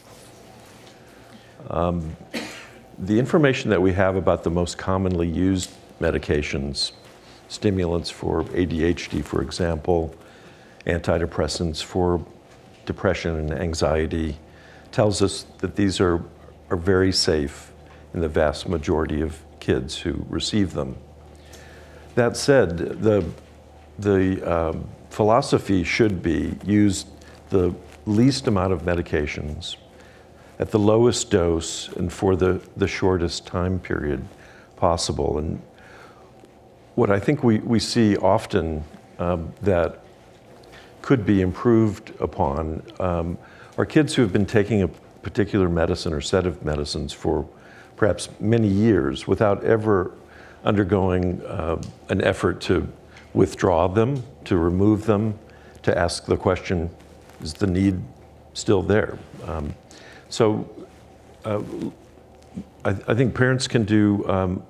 The information that we have about the most commonly used medications, stimulants for ADHD, for example, antidepressants for depression and anxiety, tells us that these are very safe in the vast majority of kids who receive them. That said, the philosophy should be use the least amount of medications at the lowest dose and for the shortest time period possible. And what I think we see often that could be improved upon are kids who have been taking a particular medicine or set of medicines for perhaps many years without ever undergoing an effort to withdraw them, to remove them, to ask the question, is the need still there? So I think parents can do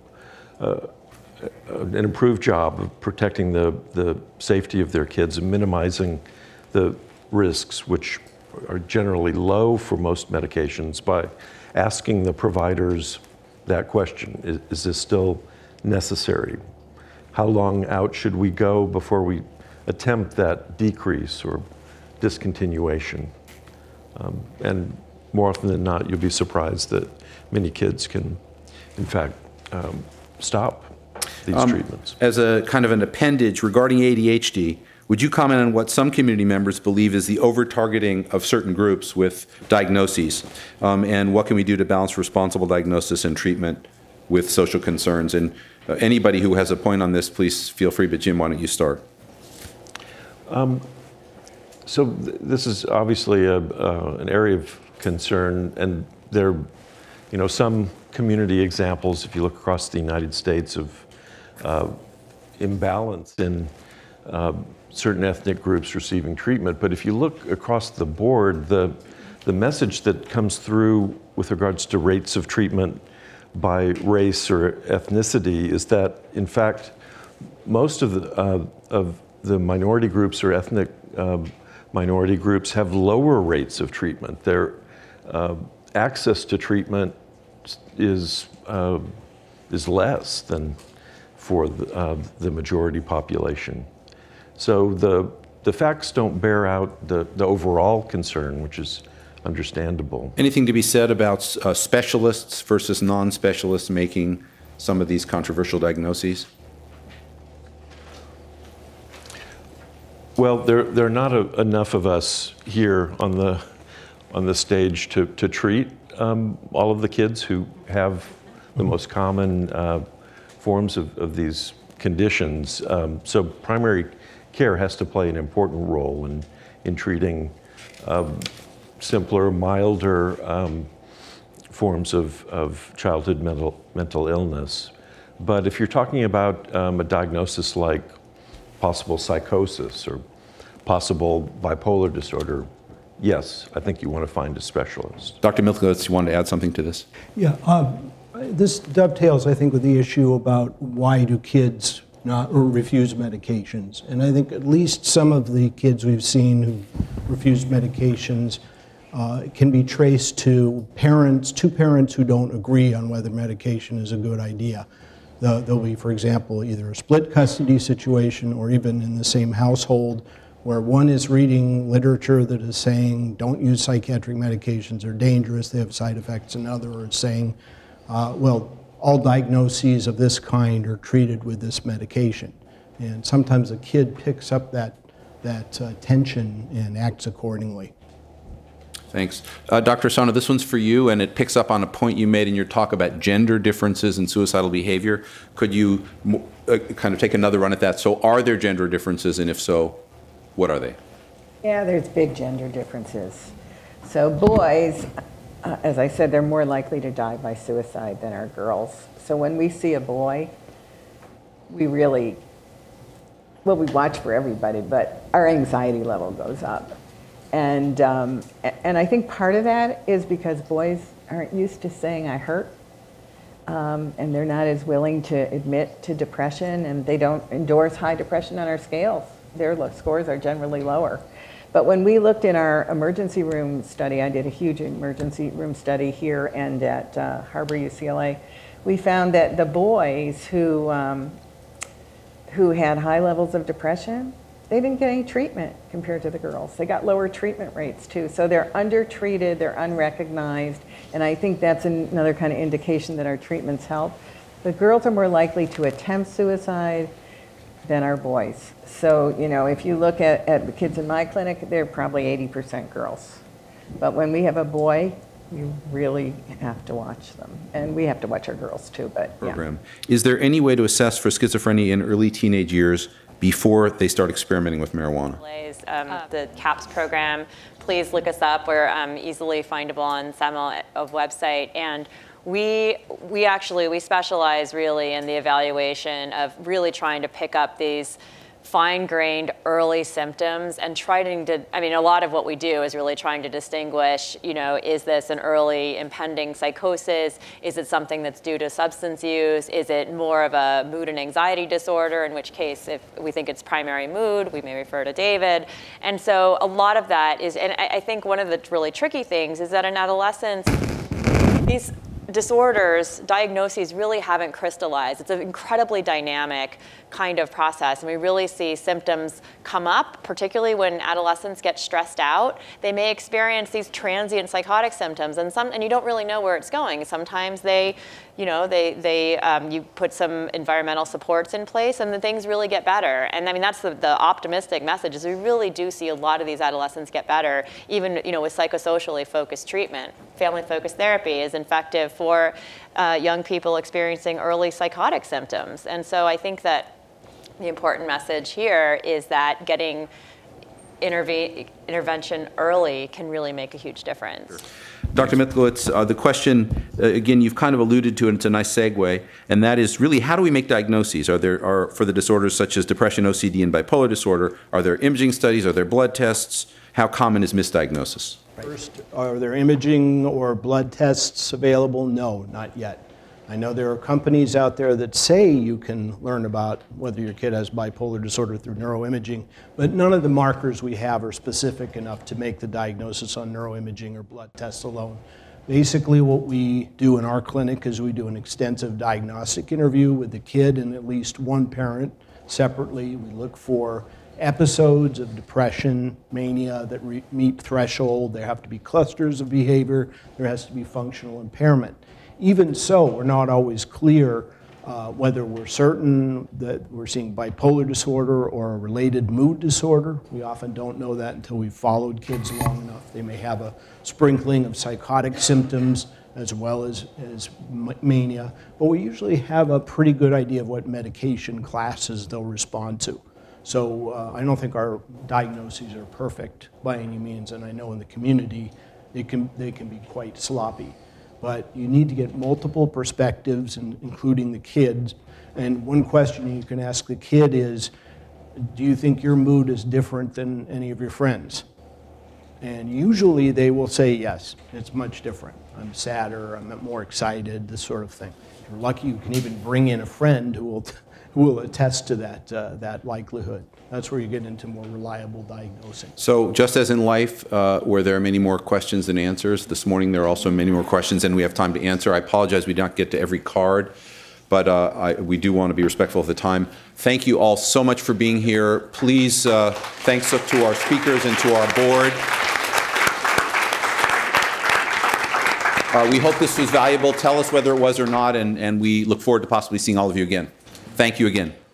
an improved job of protecting the safety of their kids and minimizing the risks, which are generally low for most medications, by asking the providers that question. Is this still necessary? How long out should we go before we attempt that decrease or discontinuation? And more often than not, you'll be surprised that many kids can, in fact, stop these treatments. As a kind of an appendage regarding ADHD, would you comment on what some community members believe is the over-targeting of certain groups with diagnoses? And what can we do to balance responsible diagnosis and treatment with social concerns? And anybody who has a point on this, please feel free, but Jim, why don't you start? So this is obviously an area of concern, and there, some community examples, if you look across the United States, of imbalance in certain ethnic groups receiving treatment. But if you look across the board, the message that comes through with regards to rates of treatment by race or ethnicity is that, in fact, most of the minority groups or ethnic minority groups have lower rates of treatment. Their access to treatment is less than for the majority population. So the facts don't bear out the overall concern, which is understandable. Anything to be said about specialists versus non-specialists making some of these controversial diagnoses? Well, there are not enough of us here on the stage to treat all of the kids who have the most common forms of these conditions. So primary care has to play an important role in treating simpler, milder forms of childhood mental illness. But if you're talking about a diagnosis like possible psychosis or possible bipolar disorder, yes, I think you want to find a specialist. Dr. Milkovich, you wanted to add something to this? Yeah, this dovetails, I think, with the issue about why do kids not or refuse medications. And I think at least some of the kids we've seen who refuse medications can be traced to two parents who don't agree on whether medication is a good idea. There'll be, for example, either a split custody situation or even in the same household where one is reading literature that is saying don't use psychiatric medications, they're dangerous, they have side effects, and another is saying, well, all diagnoses of this kind are treated with this medication. And sometimes a kid picks up that tension and acts accordingly. Thanks. Dr. Asano, this one's for you, and it picks up on a point you made in your talk about gender differences in suicidal behavior. Could you kind of take another run at that? So are there gender differences, and if so, what are they? Yeah, there's big gender differences. So boys, as I said, they're more likely to die by suicide than are girls. So when we see a boy, we really, well, we watch for everybody, but our anxiety level goes up. And I think part of that is because boys aren't used to saying I hurt, and they're not as willing to admit to depression, and they don't endorse high depression on our scales. Their scores are generally lower. But when we looked in our emergency room study, I did a huge emergency room study here and at Harbor UCLA, we found that the boys who had high levels of depression, they didn't get any treatment compared to the girls. They got lower treatment rates too. So they're undertreated, they're unrecognized, and I think that's another kind of indication that our treatments help. The girls are more likely to attempt suicide than our boys. So, you know, if you look at the kids in my clinic, they're probably 80% girls. But when we have a boy, you really have to watch them. And we have to watch our girls too, but program. Yeah. Is there any way to assess for schizophrenia in early teenage years before they start experimenting with marijuana? The CAPS program, please look us up. We're easily findable on Semel website. And we specialize really in the evaluation of really trying to pick up these fine-grained early symptoms and trying to, I mean, a lot of what we do is really trying to distinguish, you know, is this an early impending psychosis? Is it something that's due to substance use? Is it more of a mood and anxiety disorder, in which case, if we think it's primary mood, we may refer to David. And so a lot of that is, and I think one of the really tricky things is that in adolescence, these disorders, diagnoses really haven't crystallized. It's an incredibly dynamic kind of process, and we really see symptoms come up, particularly when adolescents get stressed out. They may experience these transient psychotic symptoms, and you don't really know where it's going. Sometimes they, you know, you put some environmental supports in place, and then things really get better. And I mean, that's the optimistic message, is we really do see a lot of these adolescents get better, even, you know, with psychosocially focused treatment. Family-focused therapy is effective for young people experiencing early psychotic symptoms. And so I think that the important message here is that getting intervention early can really make a huge difference. Sure. Dr. Michalowicz, the question, again, you've kind of alluded to it, and it's a nice segue, and that is really how do we make diagnoses? For the disorders such as depression, OCD, and bipolar disorder, are there imaging studies? Are there blood tests? How common is misdiagnosis? First, are there imaging or blood tests available? No, not yet. I know there are companies out there that say you can learn about whether your kid has bipolar disorder through neuroimaging, but none of the markers we have are specific enough to make the diagnosis on neuroimaging or blood tests alone. Basically, what we do in our clinic is we do an extensive diagnostic interview with the kid and at least one parent separately. We look for episodes of depression, mania that meet threshold. There have to be clusters of behavior. There has to be functional impairment. Even so, we're not always clear whether we're certain that we're seeing bipolar disorder or a related mood disorder. We often don't know that until we've followed kids long enough. They may have a sprinkling of psychotic symptoms as well as mania, but we usually have a pretty good idea of what medication classes they'll respond to. So I don't think our diagnoses are perfect by any means, and I know in the community they can be quite sloppy. But you need to get multiple perspectives, including the kids. And one question you can ask the kid is, do you think your mood is different than any of your friends? And usually they will say, yes, it's much different. I'm sadder, I'm more excited, this sort of thing. If you're lucky, you can even bring in a friend who will attest to that likelihood. That's where you get into more reliable diagnosing. So just as in life, where there are many more questions than answers, this morning there are also many more questions than we have time to answer. I apologize we did not get to every card, but we do want to be respectful of the time. Thank you all so much for being here. Please, thanks to our speakers and to our board. We hope this was valuable. Tell us whether it was or not, and we look forward to possibly seeing all of you again. Thank you again.